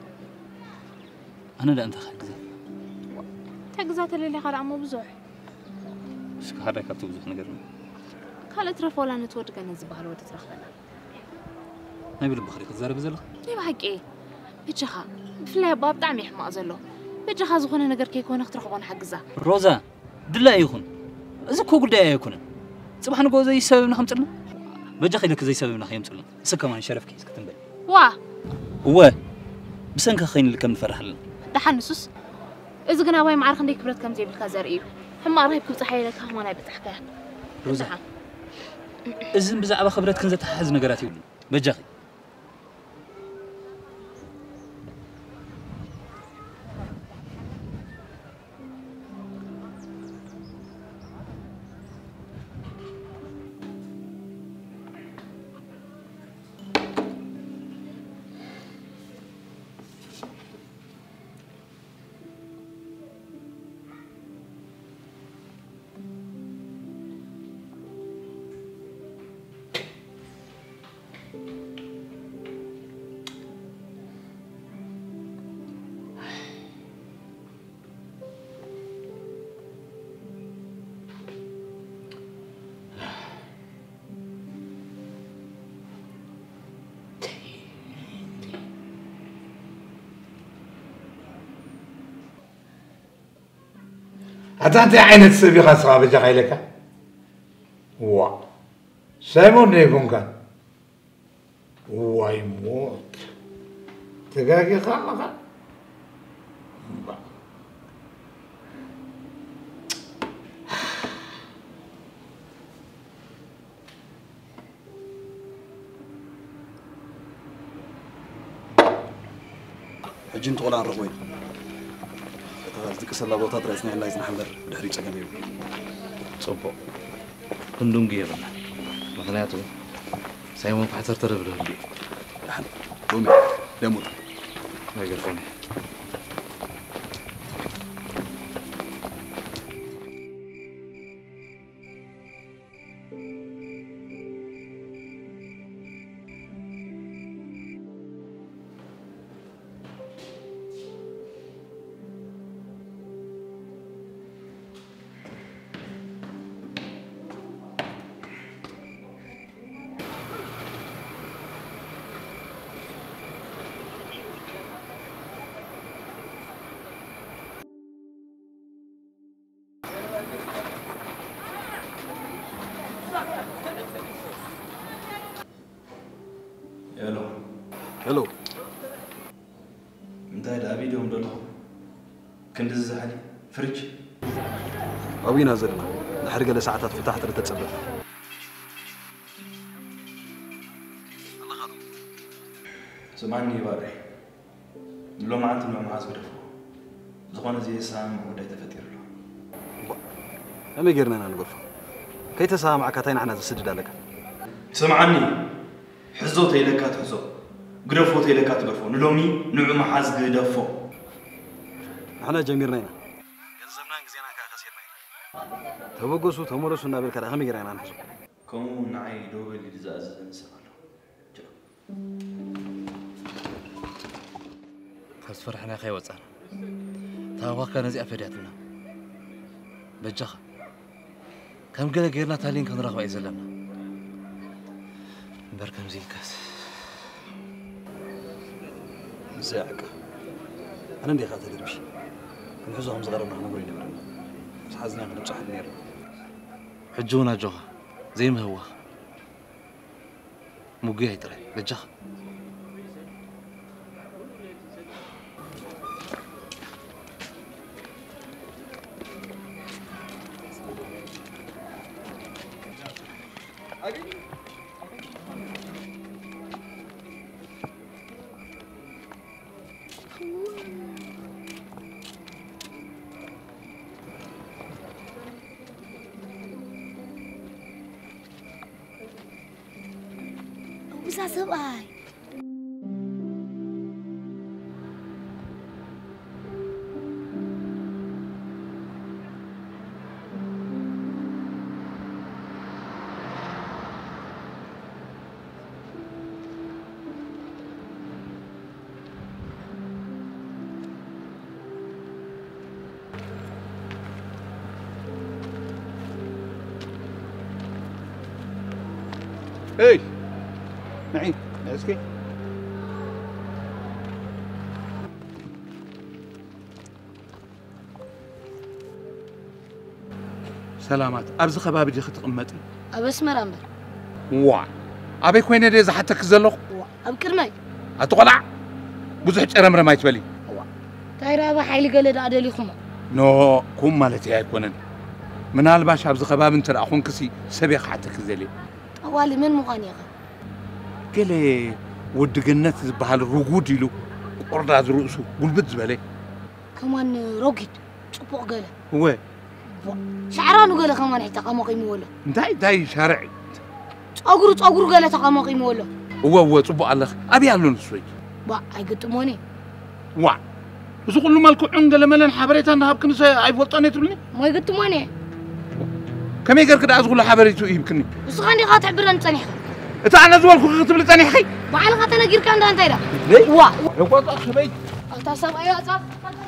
أنا لا أنت حجزة حجزات اللي قال عمو بزوح إيش كهذا كابتو بزوح نقرن قالت رفولا نتورد كان زبالة ودت رخبنا ما يقول بخري خزارة بزلة ليه بحق إيه بجخا بفلاي باب دعمي حما زلو بجخا زخونه نجر كيكون اخترخبون حجزه روزا دلا يكون إذا كو قد يكون صباح نقول زي سببنا خمسنا بجخا لك زي سببنا خمسنا سكمان شرف كيس كتنبل وا بسنك خين اللي كم فرح لنا دحن نسوس إذا كنا واي معرخ نديك برد كم زي بالكازر إيو حما رهيب كم صحيح لك هم أنا بتحكي روزا إذن بزعبة خبرت كنزة تحز نقراتي ولي بجخي أنت عينت سبي خاصة بجا لك وا سايمون يكون كان واي موت تجاكي خالك حجين طول عن رغوين ذيك السلة بوتات رئيسنا الله يزنح حمدر بدحريك سقميو صبو كندوم جيبنا مغنياتو سايمون بحثر تربل هدي نحن دومي دموت ما يقرفوني هلو انتهى الأبي اليوم دلهم كنت الزحلي فرج أبينا زرنا نحرق لساعات فتحت رتتصبر سمعني باري لو ما أنت ما معاز بدفو زخانة زي سام ودا تفتير له أما جرنا نغرفه كي تسامع كاتين عنا تسجد لك سمعني حزو تيلكات حزو قرفو تيلكات قرفو نلومي نوع محاز قدفو احنا جميرنا يلزمنا نجزينا كخسيرنا توقسوا تمرسوا نابل كذا هم يجرينا نحزو كم نعي دوبل اللي زاز نسأله خلص فرحنا خي وصار تاواكا نزي أفدياتنا بجخ كم قال غيرنا تالين كان رغبة يزلنا بركم زي الكاس زعك أنا ندي خاطر يمشي نحزهم صغارنا نقول لهم بس حزنا من بصح النير حجونا جوها زي ما هو موجيه ترى بجخ Bisa sebay. Hey, Naim, let's go. سلامات أبز خباب دي ختقمت أبس مرامر وا أبي كوين دي زحتك زلق أب كرماي أتقلع بزح رمرة ما يتبلي تايرا بحيل قلد عدلي خما نو كم مالتي هيكونن من الباش أبز خباب انت أخون كسي سبيق حتك زلي أوالي من مغانية قلي ود جنة بحال رجود يلو أرض رؤسه قلبت زبالة كمان روجد صبوا قله هو شعرانو قله كمان يتقامق يموله داي شارعي أقول قله تقامق يموله هو صبوا الله أبي أعلن سوي با أيقطموني وا بس كل مالكو عند لملن حبريتها أنا هبكن سا عيفولتاني تبلني ما يقطموني كم يقدر كده أزغل حبريتو يمكنني بس خاني قاطع برن تاني أنت أنا زوال كتب لي تاني حي بعد قاطع نجير كان ده أنت ليه وا لو قاطع خبي أتصاب أيوة أتصاب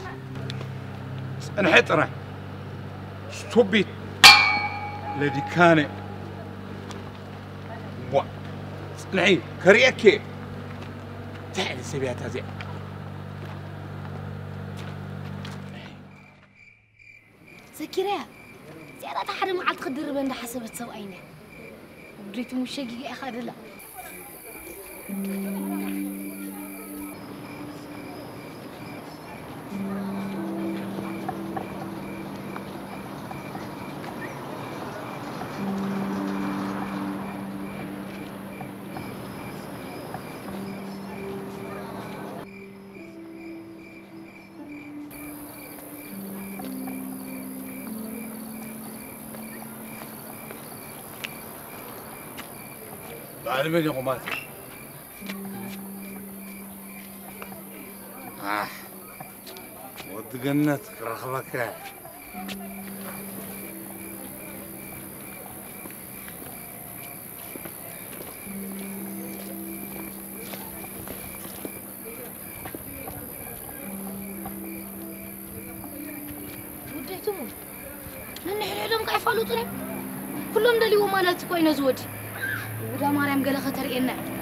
أنا حيت راح ستوبيت الذي كان وا نعيم كريكي تعال سبيات هذه سكيرة زيادة حدا ما عاد تقدر بند حسبت سوينا ودريت مش شقيقة أخذ لا على من يقومات ود جنة رخبك وديتهم من حلهم كيف فلوطني كلهم دليو مالت كوين زودي ودا مريم قال خطر إنا